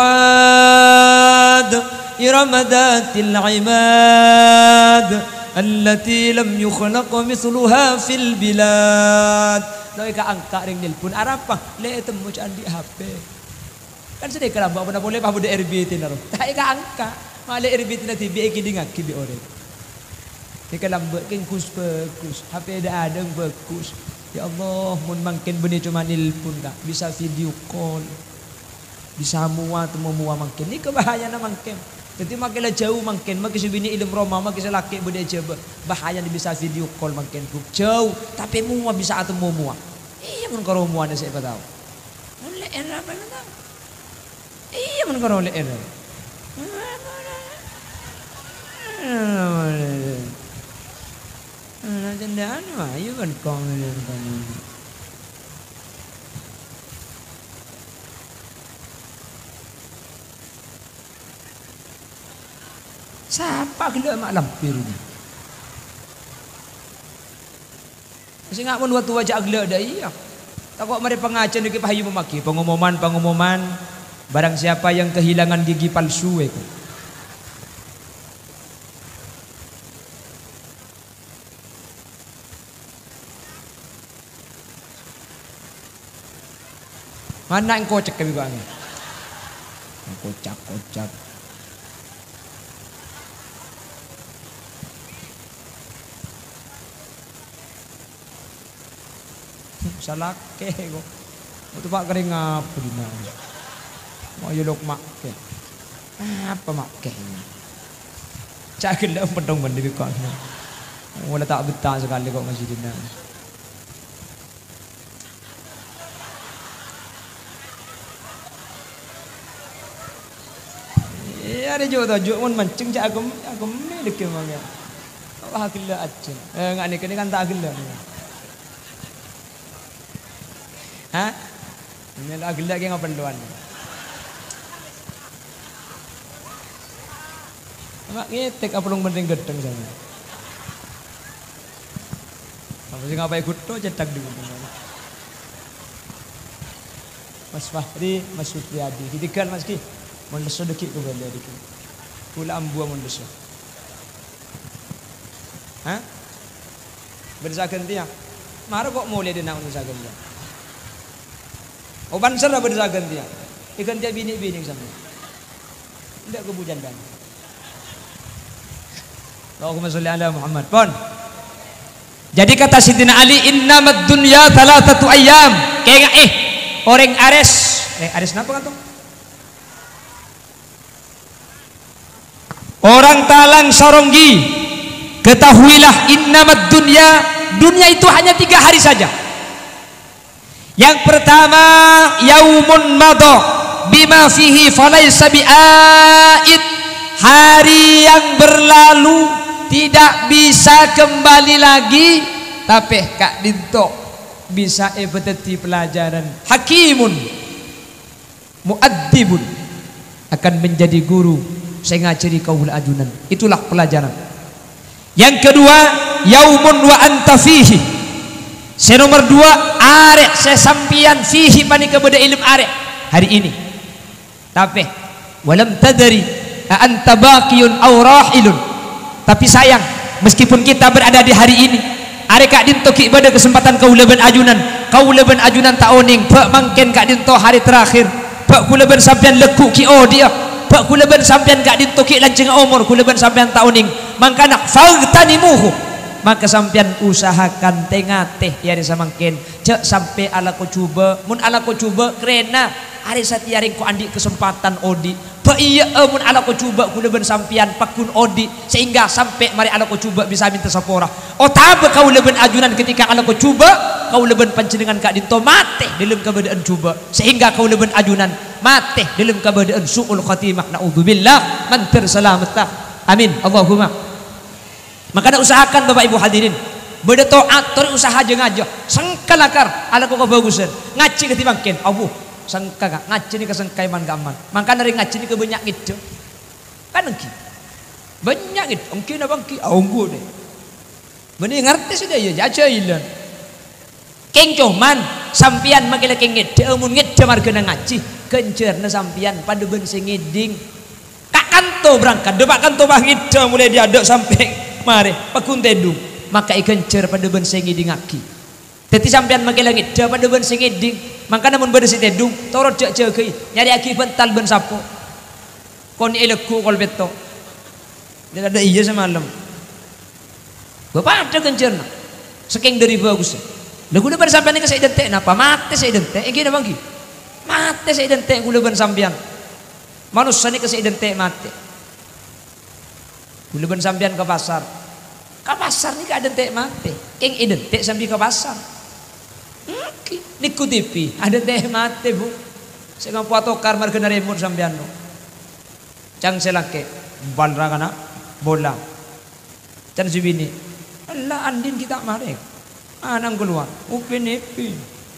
بعاد إرم ذات العماد التي لم يخلق مثلها في البلاد لو angka ring nelpon arapa le temu candi HP kan sedek kalau bawa boleh bawa RBT naro tak angka malah RBT nanti biar kidingak kibi ore ni kalau king kus HP ada bagus ya Allah mun mangkin benih cuma nelpon tak bisa video call bisa muat mangkin ni kebahayaan mangkin jadi makinlah jauh mangkin makin sebini ilmu Roma makin selaki benda coba bahaya bisa video call mangkin jauh tapi muat bisa atau muat iya mun karo muat saya tahu mulai era apa tahu iya mun karo le era jendaan mah iya kan komen siapa gila mak lampir ni masih ngak mun waktu wajah gila dah iya takut mari pengajian dekat pahayu memaki pengumuman barang siapa yang kehilangan gigi palsu itu mana yang kocak kami bang kocak salah ke kok itu pak kering apa di mana mau yolok mak ke apa mak ke cak gila pedong benda kau wala tak betah sekali kok masih di mana ada juga mun mancing cak agam ni dekat mana wah gila aja ngak ni kan tak gila ha ini lagi ngapa penduan mak ngetek apa long penting gedeng sana apa sih ngapai kuto cetak di Mas Fahri Mas Supriyadi hidikan Mas Ki mun leso dekik ko benda dikit pula ambua mun leso ha bersakan dia maro kok mulai dia nak bersakan dia oban serah bersakan dia ikan dia bini sama tidak kebujan dan Allahumma sholli ala Muhammad pon jadi kata Sidina Ali innamad dunya thalathatu ayyam kayak orang Ares napa kan tuh orang Talang Soronggi ketahuilah innamad dunia itu hanya 3 hari saja. Yang pertama yaumun madha bima fihi falaysa bi'aid, hari yang berlalu tidak bisa kembali lagi, tapi kak dinto bisa beteti pelajaran. Hakimun muaddibun, akan menjadi guru saya ngajari kaul ajunan, itulah pelajaran. Yang kedua, yaumun wa anta fihi, saya nomor dua, arek saya sampian fihi pani kepada ilmu arek hari ini, tapi walam tadri anta baqiyun aw rahilun, tapi sayang meskipun kita berada di hari ini, arek kak dinto ki pada kesempatan kaula ben ajunan tak oning pak mangken kak dinto hari terakhir pak kula ben sampean lekuk ki dia pak kula ben sampean kak dinto ki lanceng umur kula ben sampean tak oning, mangkana fagtanimuhu, maka sampean usahakan tengah-teh ya desa mangken cek sampai ala ko coba mun ala ko coba kerena hari satiaring ko andi kesempatan odi pa iya mun ala ko coba kula ben sampean pakun odi sehingga sampai mari ala ko coba bisa minta sapora otabe kau leben ajunan ketika ala ko coba kau leben panjenengan kak dinto mate dalam keadaan coba sehingga kau leben ajunan mate dalam keadaan suul khatimah naudzubillah man terselamat amin Allahumma. Makanya usahakan Bapak Ibu hadirin berdoa tori usaha jeung aja sengkalakar ala ko bagusan ngaji ketibangkeun abu sangka ngaji ni kasengkai man gaman mangkana ring ngaji ni ke banyak gitu kan engki banyak gitu engki na bangki aunggu deh benih ngerti sudah ya jaja ilan keng cuman sampian makile keng ngede mun ngede margana ngaji kencerna sampian pada ben sing ngiding kak kanto berangkat depak kanto bangida mulai diaduk sampai mari pakun tedung maka ikan cer pada ben sing ngiding aki teti sampean make langit da pada ben sing ngiding mangkana mun bedes tedung torot cek cekei nyari aki bental ben sapo kon eleku kol beto dia ada iya semalam bapak ada kencerna saking dari bagus lagu udah ben sampean ke saya dentek napa mate saya dentek iki na bangki mate saya dentek kula ben sampean manusia ni ke saya dentek mate kula ben sampean ke pasar ni ka dentek mate keng identik sambil ke pasar niku TV ada teh mate bu saya ngampu atokar margana remote sampean no cang selake balrangana bola can sibini Allah andin kita marek anang keluar upin ipin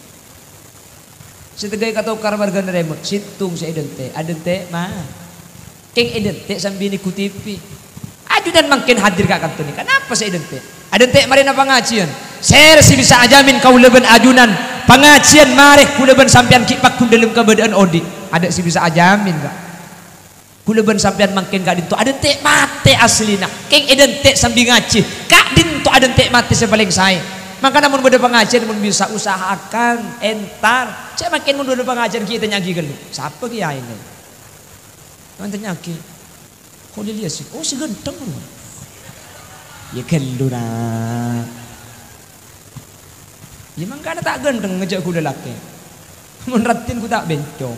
setegai katokar margana remote situng saya identik ada teh mah keng identik sambil niku TV ajudan makin hadir kak kantor ni kenapa saya identik ada teh marina pengajian saya si bisa ajamin kau leben ajunan pengajian mareh kula ben sampean ki pakun dalam keadaan odi ada si bisa ajamin kak kula ben sampean makin kak dinto ada teh mate aslina keng identik sambil ngaji kak dinto ada teh mate sepaling saya maka namun beda pengajian mun bisa usahakan entar saya makin mun beda pengajian kita nyagi gelu siapa ki ini nanti nyagi kau lihat sih oh si genteng ya gelu nah ya mangkana tak gendeng ngejak ku lelaki mun ratin ku tak bencong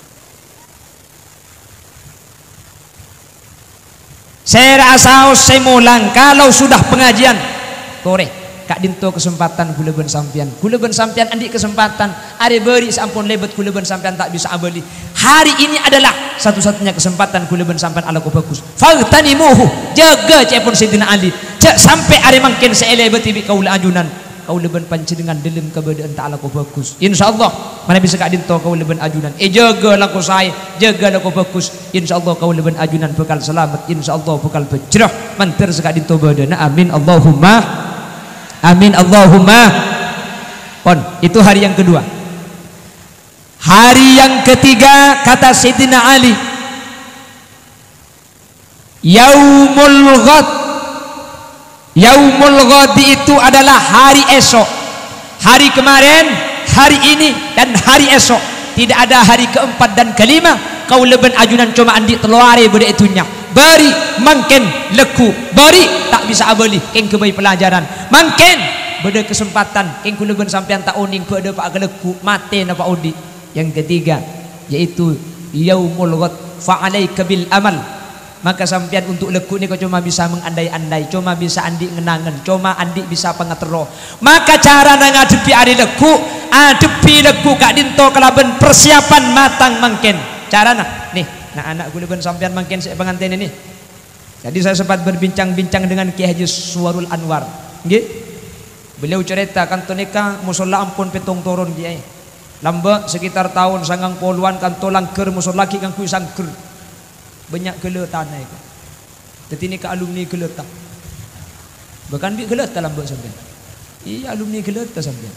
saya rasa saya mulang kalau sudah pengajian korek kak dinto kesempatan kula ben sampean andi kesempatan are beri sampun lebet kula ben sampean tak bisa abeli hari ini adalah satu-satunya kesempatan kula ben sampean ala ko bagus fagtanimuhu jaga cepun Sayyidina Ali cek sampai are mangkin seelebet tibi kaula ajunan kau leben panjenengan dalam keadaan ta'ala kau bagus insyaallah mana bisa kak dinto kau leben ajunan jagalah kau saya jagalah kau bagus insyaallah kau leben ajunan bekal selamat insyaallah bekal berjerah mantir sekak dinto badana amin Allahumma amin Allahumma pon itu hari yang kedua. Hari yang ketiga kata Sayyidina Ali yaumul ghad. Yaumul ghadi itu adalah hari esok. Hari kemarin, hari ini dan hari esok. Tidak ada hari keempat dan kelima. Kau leben ajunan cuma andi teluare beda itunya. Beri mangken leku. Beri tak bisa abeli keng kebai pelajaran. Mangken beda kesempatan keng kuleben sampean tak oning beda pak leku mate na pak odi. Yang ketiga yaitu yaumul ghad fa alaika bil amal. Maka sampean untuk leku ni kau cuma bisa mengandai-andai, cuma bisa andi ngenangan, cuma andi bisa pengatero. Maka cara ngadepi hari leku, adepi leku kak dinto kelaben persiapan matang mangken. cara nih anak kuliban sampean mangken saya pengantin ini. Jadi saya sempat berbincang-bincang dengan Kiai Haji Suwarul Anwar. Nggih. Beliau cerita kanto nikah musola ampun petong turun Kiai. Lamba sekitar tahun 90-an kanto langker musola ki kang kuwi sangker. Banyak geletan itu. Dadi nikah alumni geleta. Bahkan bi geleta lamba sampean. Iya alumni geleta sampean.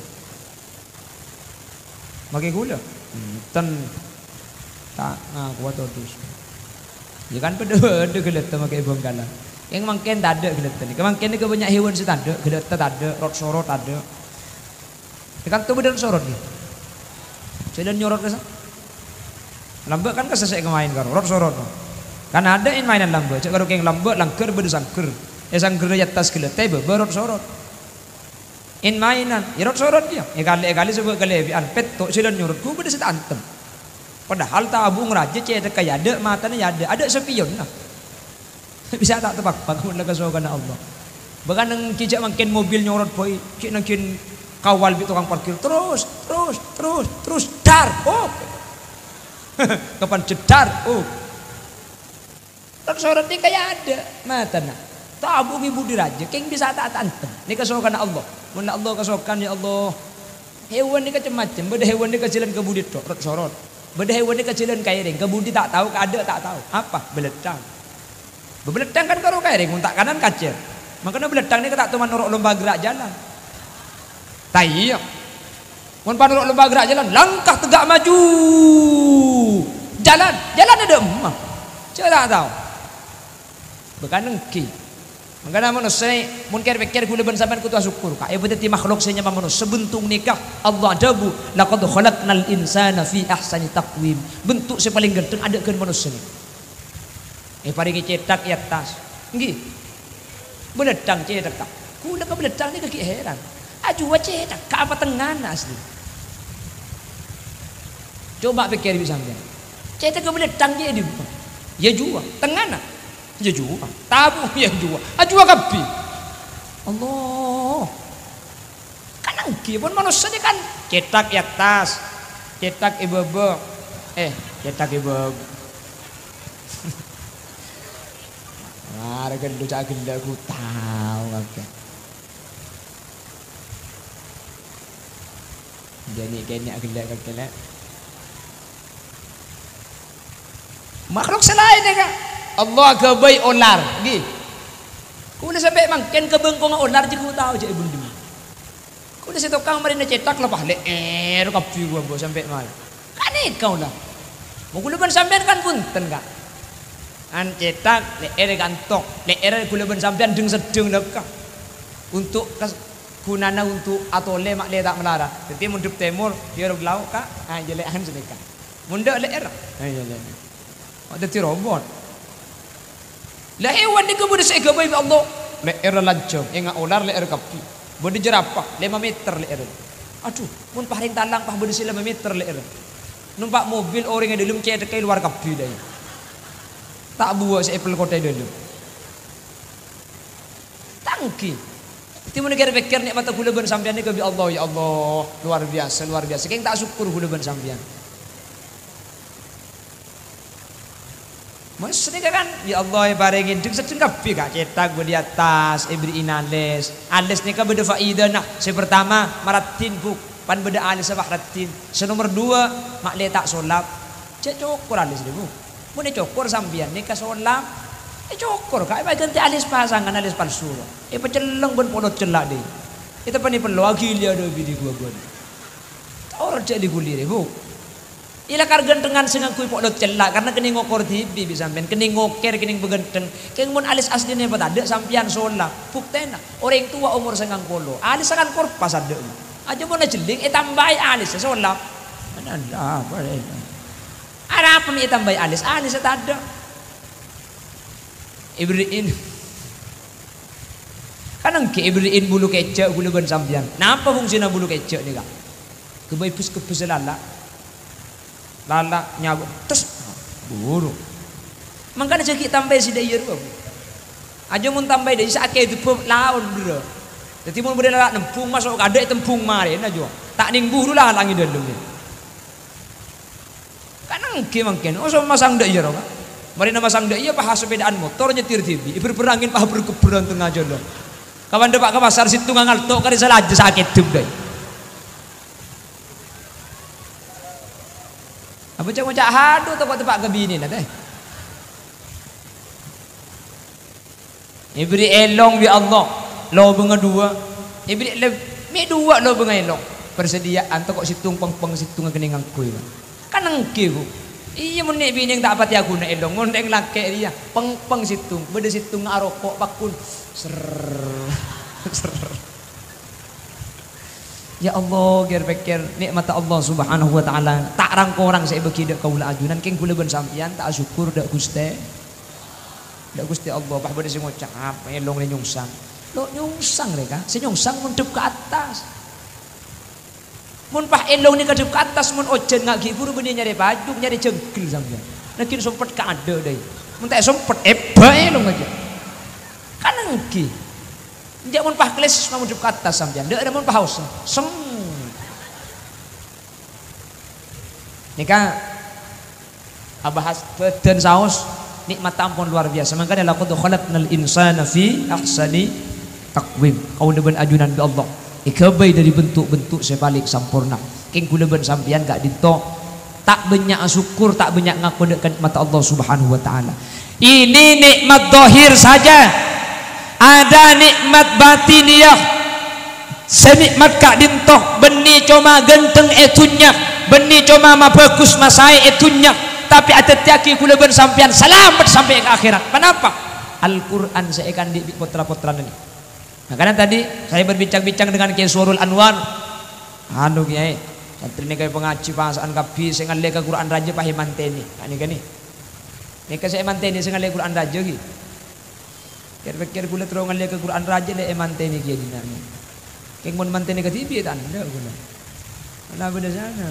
Makai gula. Ten tak kuat terus. Ya kan pada geleta makai bongkala. Yang mangken tak ada geleta ni. Mangken ni ke banyak hewan sih tak ada, geleta tak ada, rot sorot tak ada. Kan tu bener sorot ni. Saya nyorot ke sana. Lambat kan kesesek kemain karo rot sorot. Kan ada in mainan lambat. Cak karo keng lambat langker beda sangker. Sangker di atas geleta berot sorot. In mainan, ya rot sorot dia. Ya kali sebab kali pet tu saya nyorot. Ku beda set antem. Padahal tabung raja cek kaya ada matanya ada sepion lah. Bisa tak tebak bangun lega sogan Allah. Bahkan nang kijak makin mobil nyorot boy, cik nangkin kawal bi tukang parkir terus dar. Oh. Kapan cedar? Oh. Terus sorot ni kaya ada matana. Tabung ibu diraja, keng bisa tak antem. Ni kasokan Allah. Mun Allah kasokan ya Allah. Hewan ni macam-macam, beda hewan ni kecilan kebudi tok, rot sorot. Beda hewan ni kecilan kairing, kebudi tak tahu, ada tak tahu. Apa? Beletang. Beletang kan karo kairing, untak kanan kacir. Makanya beletang ni tak teman norok lomba gerak jalan. Tai. Mun panurok lomba gerak jalan, langkah tegak maju. Jalan ada emah. Saya tak tahu. Bukan nengki. Makanya manusia mungkin pikir gula ban sampean kutu syukur ka. Berarti makhluk senya manusia sebentuk nikah Allah dabu laqad khalaqnal insana fi ahsani taqwim. Bentuk si paling ganteng ada keun manusia ni. Paringi cetak di atas. Nggih. Beledang cetak. Kula ka beledang ni kaki heran. Aju cetak ka apa tengan asli. Coba pikir bisa sampean. Cetak ka beledang dia di. Ya jua, tengan. Ya jua, tabu ya jua. Ajua kapi. Allah. Kan angki pun manusia ni kan cetak di atas. Cetak ibu-ibu. Cetak ibu-ibu. Kan lu cak gila aku tahu apa. Jadi kena gila kena. Makhluk selain ni kan. Allah kebai ular, gi. Ku dah sampai mangken kebengkong ular je ku tahu je ibu dia. Ku dah setokang mari nak cetak lepas leer kapi gua sampai mal. Kan kau lah. Mau ku leban sampean kan punten kak. An cetak leer gantok leer kuleban sampean deng sedeng lekah untuk gunana untuk atole mak le tak melara jadi mundup timur dia lau kak jelekan sedekah munduk leer ada ti robot lah hewan ni kemudian saya kebai Allah leer lancong enggak ular leer kapi bodi jerapah 5 meter leer aduh mun paring talang pah bodi 5 meter leer numpak mobil orang yang dalam cetak luar kapi dah tak buat si Apple kota dulu. Tangki. Timun negara pikir ni mata gula ban sampean ni kebi Allah ya Allah luar biasa. Keng tak syukur gula ban sampean. Mas ni kan ya Allah barengin deng sedeng kapi kak cetak di atas ibri inales. Alis ni kan beda faedah nah. Si pertama maratin buk pan beda alis sabah ratin. Senomor 2 mak le tak solap. Cek cukur alis dia bu. Mun cukur sambian ni kasolam cukur kak ganti alis pasangan alis palsu peceleng pun polot celak deh itu pani perlu agilia do bidi gua orang cek digulir bu ila kargentengan sengang kui polot celak karena kening ngokor tibi bisa sampean kening ngoker kening begenteng keng mun alis asline apa ada sampian sola buktena orang tua umur sengang polo alis akan korpas ada aja mun jeling tambai alis sola ada apa ada apa nih tambah alis tak ada ibriin kan ke ibriin bulu kecak bulu ban sampian napa fungsinya bulu kecak ni kak kebai kepus lala nyabu terus buru makanya jadi tambah si daya ruang aja mun tambah dari sakit itu laun dulu jadi mun boleh lala nempung masuk ada tempung mari aja tak ning buru lah langi dalam ni kan Nangki mungkin. Oh sama masang dak iya roka. Mari nama masang dak iya pah sepedaan motor nyetir TV. Berperangin pah berkeberan tengah jalan. Kawan depak ke pasar situ ngaltok kari salah aja sakit deh. Apa cak ngocak hadu tempat ke bini nanti. Ibri elong bi Allah. Lo benga dua. Ibri mi dua lo benga elong. Persediaan tu kok situng peng situng keningang kuy. Kan nangki ku. Iya mun nek bini tak pati aku nek elong. Mun nek laki dia peng situng. Beda situng ngarokok pakun. Ser. Ya Allah, ger pikir nikmat Allah Subhanahu wa taala. Tak rangko orang saya bagi dak kaula ajunan king kula ben sampeyan tak syukur dak Gusti. Dak Gusti Allah bah bade sing ngucap elong le nyungsang. Lo nyungsang mereka, sing nyungsang mundep ke atas. Mun pah elong ni kadep ke atas mun ojen ngaki buru benih nyari baju nyari jengkel sampeyan. Nekin sempet ka ada deui. Mun tak sempet bae elong aja. Kan engki. Dia mun pah keles mau mundep ke atas sampeyan. Deuk ada mun pah haus. Sem. Nika abahas beden saos nikmat ampun luar biasa. Makanya laqad khalaqnal insana fi ahsani taqwim. Kaula ben ajunan bi Allah. Ikabai dari bentuk-bentuk sebalik sempurna. King kula ben sampeyan gak dito tak banyak syukur, tak banyak ngaku nikmat Allah Subhanahu wa taala. Ini nikmat zahir saja. Ada nikmat batiniyah. Senikmat kak dintoh beni cuma genteng etunya, beni cuma ma bagus masai etunya, tapi ada tiaki kula ben sampean selamat sampai ke akhirat. Kenapa? Al-Qur'an saya akan di putra-putra ini. Nah, karena tadi saya berbincang-bincang dengan Kiai Surul Anwar. Anu Kiai, santri ini kayak pengaji pasaan kabi sing ngale ke Quran raja pahe manteni. Kan iki nih. Nek saya manteni sing ngale Quran raja iki. Kira-kira kula terus ngale ke Quran raja le manteni Kiai dinarnya. Keng mun manteni ke TV tanda kula. Ala beda sana.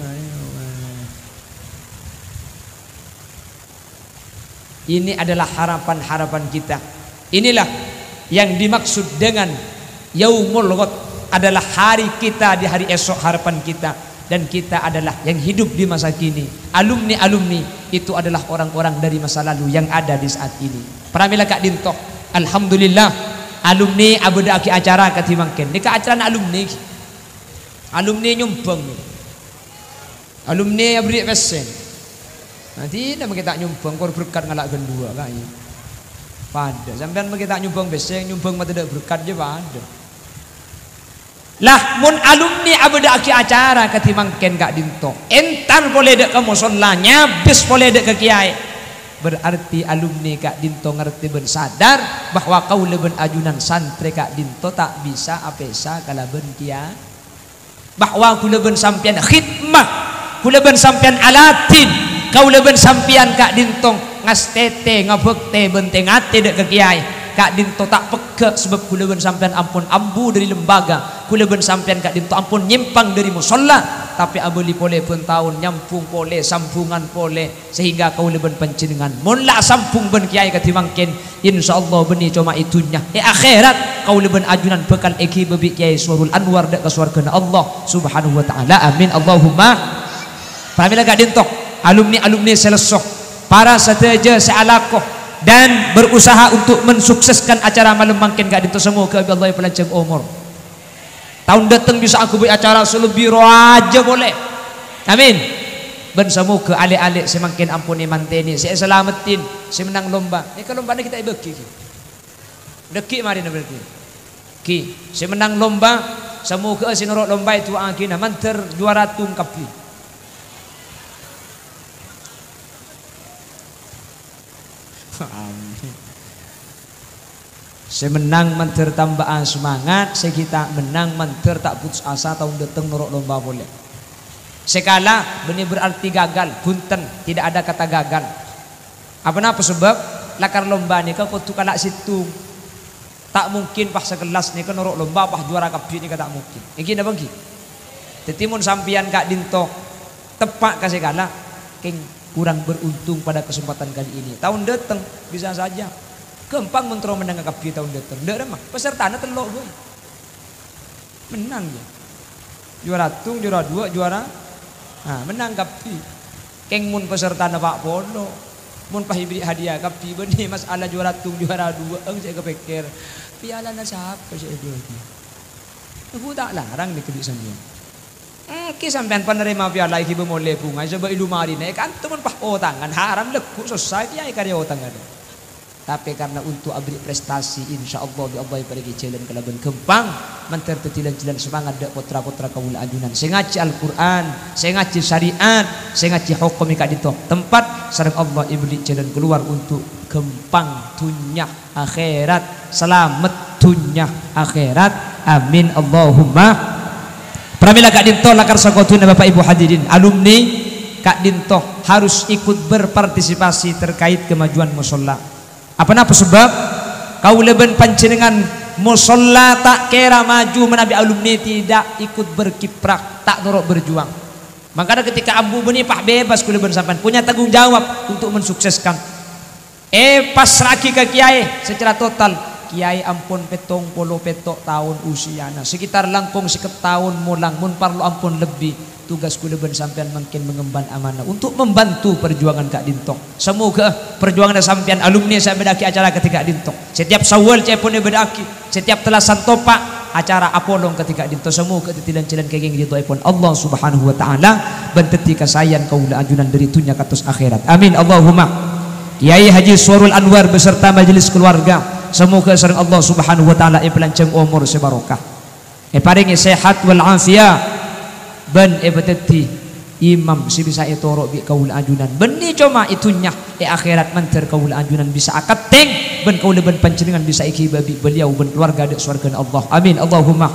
Ini adalah harapan-harapan kita. Inilah yang dimaksud dengan yaumul ghad, adalah hari kita di hari esok, harapan kita. Dan kita adalah yang hidup di masa kini. Alumni-alumni itu adalah orang-orang dari masa lalu yang ada di saat ini. Pramila Kak Dintoh, alhamdulillah alumni abuda aki acara katimangken. Nika acara alumni. Alumni nyumbang. Alumni abri pesen. Nanti dah kita nyumbang kor berkat ngalak kedua kaya. Pada sampean kita nyumbang beseng nyumbang mata tidak berkat je pada. Lah mun alumni abuda aki acara katimangken Kak Dinto. Entar boleh dek ke musola, nyabis boleh dek ke kiai. Berarti alumni Kak Dinto ngerti ben sadar bahwa kau leben ajunan santri Kak Dinto tak bisa apesa kala ben kiai. Bahwa kula ben sampean khidmah, kula ben sampean alatin, kau leben sampean Kak Dinto ngastete ngabekte benteng ate dek ke kiai. Kak Dinto tak peka sebab kula ben sampean ampun ambu dari lembaga, kula ben sampean Kak Dinto ampun nyimpang dari musola, tapi abeli pole pun tahun nyampung pole sampungan pole sehingga kau leben panjenengan mun la sampung ben kiai katimangken insyaallah beni cuma itunya akhirat kau leben ajunan bekal eki bebi Kiai Surul Anwar dek ke surga Allah Subhanahu wa taala. Amin Allahumma. Pramila Kak Dinto, alumni-alumni selesok, para seteja sealakoh dan berusaha untuk mensukseskan acara malam mangkin Kak Dinto semua ke Allah panjang umur. Tahun datang bisa aku buat acara selebih aja boleh. Amin. Ben semua ke alik-alik semakin ampuni manteni, saya selamatin, saya menang lomba. Ini ke lomba ini kita bagi. Deki mari berarti. Ki, saya menang lomba, semua ke sinurok lomba itu angkina manter juara tungkapi. Saya menang manter tambahan semangat, saya kita menang manter tak putus asa tahun datang norok lomba boleh. Sekala benih berarti gagal, punten, tidak ada kata gagal. Apa sebab lakar lomba ni kau tu kalak situ. Tak mungkin pas sekelas ni kau norok lomba pas juara kapi ni tak mungkin. Iki na bangki. Tetimun sampian Kak Dinto tepak kasih kala keng kurang beruntung pada kesempatan kali ini. Tahun datang bisa saja gampang mentro menang kapi tahun datang. Ndak mah pesertanya telok boy. Menang ya. Juara tung, juara dua, juara menang kapi. Keng mun peserta na Pak Polo. Mun pahibri hadiah kapi benih masalah juara tung juara 2 saya kepikir piala na siapa saya jadi. Aku tak larang di kedik sampean. Ki sampean penerima piala iki bemole bunga coba ilumari nek kan temen pah tangan haram lekuk selesai ya karya tangan. Tapi karena untuk abri prestasi insyaallah bi Allah pergi jalan kelaban kempang manter tetilan-tilan semangat dak putra-putra kaula ajunan sing ngaji Al-Qur'an, sing ngaji syariat, sing ngaji hukum ka ditu tempat sareng Allah ibli jalan keluar untuk kempang dunya akhirat, selamat dunya akhirat. Amin Allahumma. Pramila kak dinto lakar sakotuna Bapak Ibu hadirin alumni kak dinto harus ikut berpartisipasi terkait kemajuan musholla. Apa sebab kau leben panjenengan musholla tak kira maju menabi alumni tidak ikut berkiprah tak turut berjuang. Makanya ketika Abu Beni pak bebas ku leben sampean punya tanggung jawab untuk mensukseskan. Pas lagi ke kiai secara total kiai ampun petong polo petok tahun usiana sekitar langkung 1 tahun mulang mun parlo ampun lebih tugas ku leben sampean makin mengemban amanah untuk membantu perjuangan Kak Dintok. Semoga perjuangan sampean alumni saya bedaki acara ketika Dintok. Setiap Syawal saya pun bedaki, setiap telasan topak acara apolong ketika Dintok. Semoga tetilan-tilan kenging ridho pun Allah Subhanahu wa taala benteti kasayan kaula ajunan dari dunia katus akhirat. Amin Allahumma. Kiai Haji Suarul Anwar beserta majelis keluarga semoga sareng Allah Subhanahu wa taala pelanceng umur sebarokah. Paringi sehat wal afiat. Ben ebeteti imam si bisa etoro bi kaul ajunan beni cuma itunya akhirat manter kaul ajunan bisa akateng ben kaul ben panjenengan bisa iki babi beliau ben keluarga dek surga Allah. Amin Allahumma.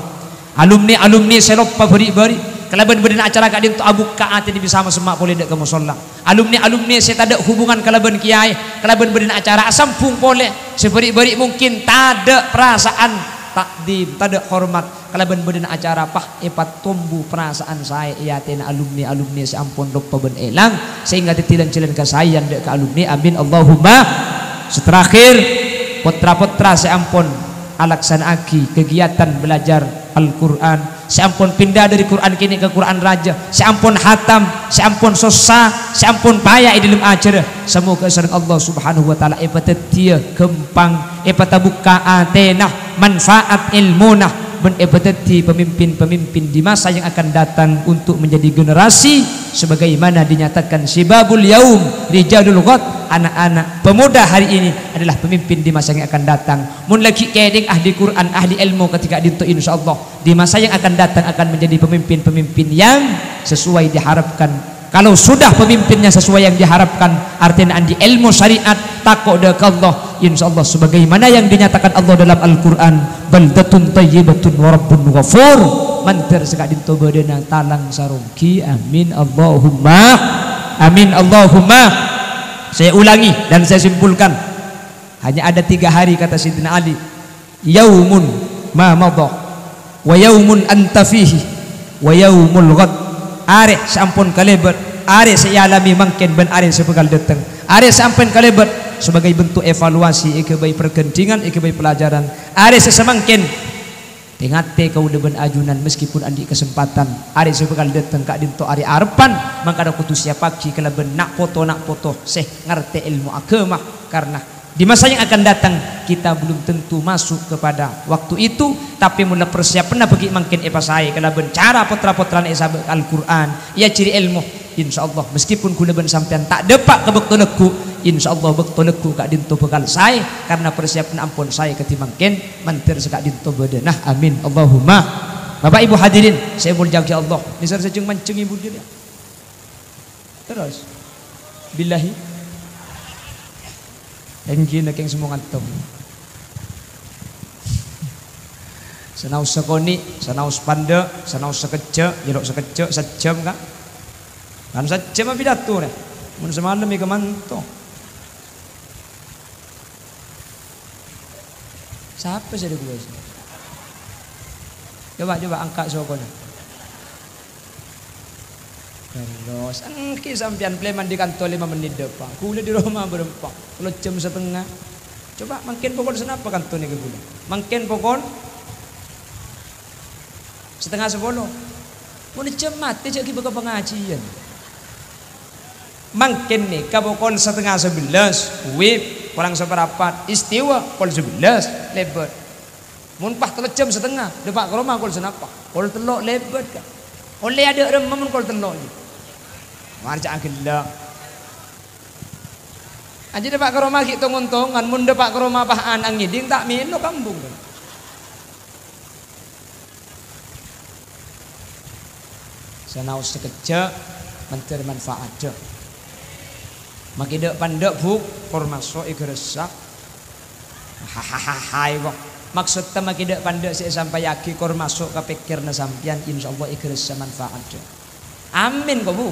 Alumni selop beri kalaban beden acara kak dinto abuk kaat ini bisa semak boleh dek ke musholla. Alumni saya tak ada hubungan kalaban kiai kalaban beden acara asampung boleh seberi mungkin tak ada perasaan takdim, tak ada hormat kalaban beden acara pah epat tumbuh perasaan saya iya tena alumni seampun lupa ben elang sehingga titilan-tilan kasayan dek ke alumni. Amin Allahumma. Seterakhir putra-putra seampun alaksanaaki kegiatan belajar Al-Quran seampun pindah dari Quran kini ke Quran Raja seampun hatam seampun susah seampun payah di dalam acara semoga sareng Allah Subhanahu wa taala epatetia kempang epatabuka atenah manfaat ilmunah ben epateti pemimpin-pemimpin di masa yang akan datang untuk menjadi generasi sebagaimana dinyatakan sibabul yaum rijalul ghad anak-anak pemuda hari ini adalah pemimpin di masa yang akan datang. Mun lagi keding ahli Quran ahli ilmu ketika dinto insyaallah di masa yang akan datang akan menjadi pemimpin-pemimpin yang sesuai diharapkan. Kalau sudah pemimpinnya sesuai yang diharapkan artinya di ilmu syariat takut dekat Allah insyaallah sebagaimana yang dinyatakan Allah dalam Al-Quran baldatun tayyibatun wa rabbun ghafur manter sekak dinto badena talang sarungki. Amin Allahumma. Amin Allahumma. Saya ulangi dan saya simpulkan hanya ada 3 hari kata Sayyidina Ali yaumun ma madha wa yaumun anta fihi wa yaumul ghad are sampun kalebat are saya alami mangken ben are sebekal datang are sampun kalebat sebagai bentuk evaluasi ikebai pergendingan ikebai pelajaran are sesemangken Ingate kau deben ajunan meskipun andi kesempatan ari sebekal datang kak dinto ari arepan maka ada kutu siapaki kalaben nak foto seh ngarte ilmu agama karena di masa yang akan datang kita belum tentu masuk kepada waktu itu tapi mula persiapan bagi mungkin saya kalaben cara potra-potran esab Al-Quran ya ciri ilmu insyaallah meskipun kulaben sampean tak depak kebektoleku insyaallah bektoleku kak dinto bekal saya karena persiapan ampun saya ketimangken mantir sekak dinto bedenah. Amin Allahumma. Bapak Ibu hadirin saya boleh jawab ya Allah nisar sejeng mancing ibu dia terus billahi engine keng semua ngantom senaus sekoni senaus pande senaus sekece jerok sekece sejam kak kan sejam pidato nih mun semalam ieu kemanto siapa sih ada gue coba angkat sokonya terus angki sampian pleman di kantor 5 menit depan kula di rumah berempat kalau jam setengah coba makin pokon senapa kantor nih kula makin pokon setengah 10 mau jam mati jadi buka pengajian Mungkin nih kabokol setengah 11 wib kurang seperempat istiwa kol 11 lebat. Mun pah 3 jam setengah depak ke rumah kol senapa kol telok lebat kan. Oleh ada remam kol telok je. Marja gelak. Aja depak ke rumah kita nguntungan mun depak ke rumah pah anang ngiding tak milo kambung kan. Senaus sekejap menteri manfaat je. Makidak pandek buk kor masuk igresak hahaha kok maksudnya makidak pandek saya sampai yakin kor masuk ke pikirna sampian insyaallah igresak manfaat je. Amin kok bu.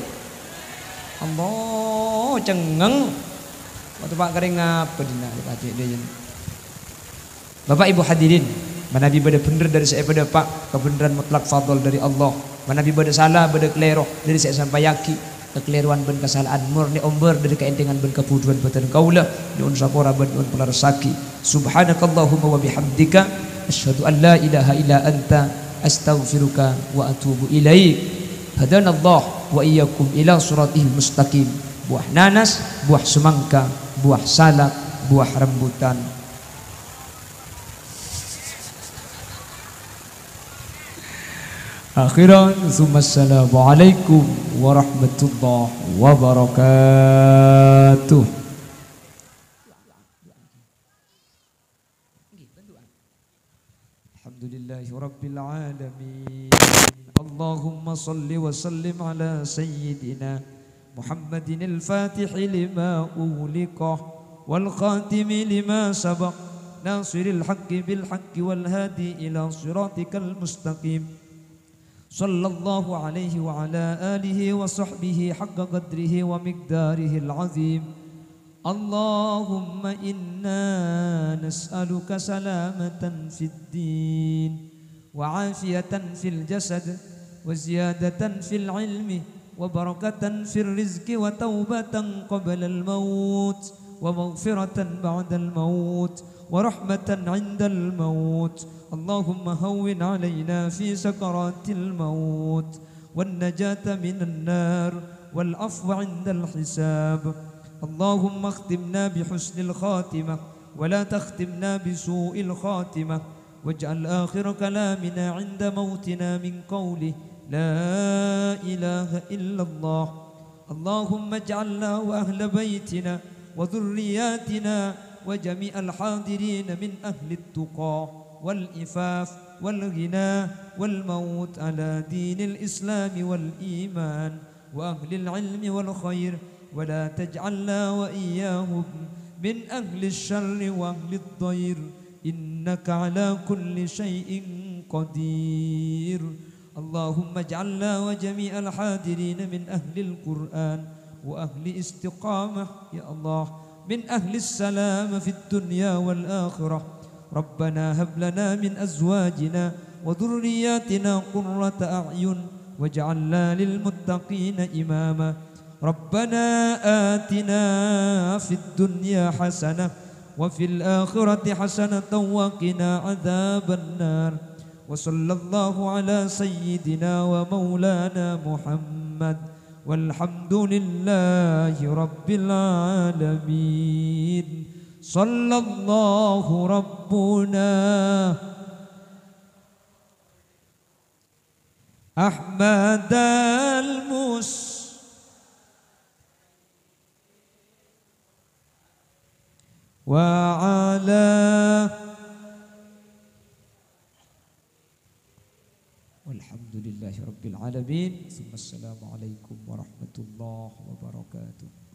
Allah cengeng waktu pak kering apa dina dia. Bapak Ibu hadirin, mana nabi beda bener dari saya pada pak kebenaran mutlak fadl dari Allah. Mana nabi beda salah beda kelero dari saya sampai yakin kekeliruan ben kesalahan murni omber dari keendengan ben kebuduan batan kaulah di unsapora ben un pelarsaki subhanakallahumma wa bihamdika asyhadu an la ilaha illa anta astaghfiruka wa atubu ilaik hadanallah wa iyyakum ila siratil mustaqim buah nanas buah semangka buah salak buah rambutan. Akhiran Assalamualaikum warahmatullahi wabarakatuh. Alhamdulillahi rabbil alamin. Allahumma salli wa sallim ala sayyidina Muhammadin al-fatih lima uliqah wal khatimi lima sabaq nasiril haqqi bil haqqi wal hadi ila siratikal mustaqim. Sallallahu alaihi wa ala alihi wa sahbihi haqqa qadrihi wa miqdarihi al-azim. Allahumma inna nas'aluka salamatan fid din wa afiyatan fil jasad wa ziyadatan fil ilmi wa barakatan fil rizqi wa taubatan qabla al-maut wa maghfiratan ba'da al-maut wa rahmatan 'inda al-maut. اللهم هون علينا في سكرات الموت والنجاة من النار والعفو عند الحساب. اللهم اختمنا بحسن الخاتمة ولا تختمنا بسوء الخاتمة واجعل آخر كلامنا عند موتنا من قوله لا إله إلا الله. اللهم اجعلنا وأهل بيتنا وذرياتنا وجميع الحاضرين من أهل التقى والإفاف والغنى والموت على دين الإسلام والإيمان وأهل العلم والخير ولا تجعلنا وإياهم من أهل الشر وأهل الضير إنك على كل شيء قدير. اللهم اجعلنا وجميع الحاضرين من أهل القرآن وأهل استقامة يا الله من أهل السلام في الدنيا والآخرة. ربنا هب لنا من أزواجنا وذرياتنا قرة أعين واجعلنا للمتقين إماما. ربنا آتنا في الدنيا حسنة وفي الآخرة حسنة وقنا عذاب النار. وصلى الله على سيدنا ومولانا محمد والحمد لله رب العالمين. صلى الله ربنا أحمد وعلى والحمد لله رب العالمين. ثم السلام عليكم ورحمة الله وبركاته.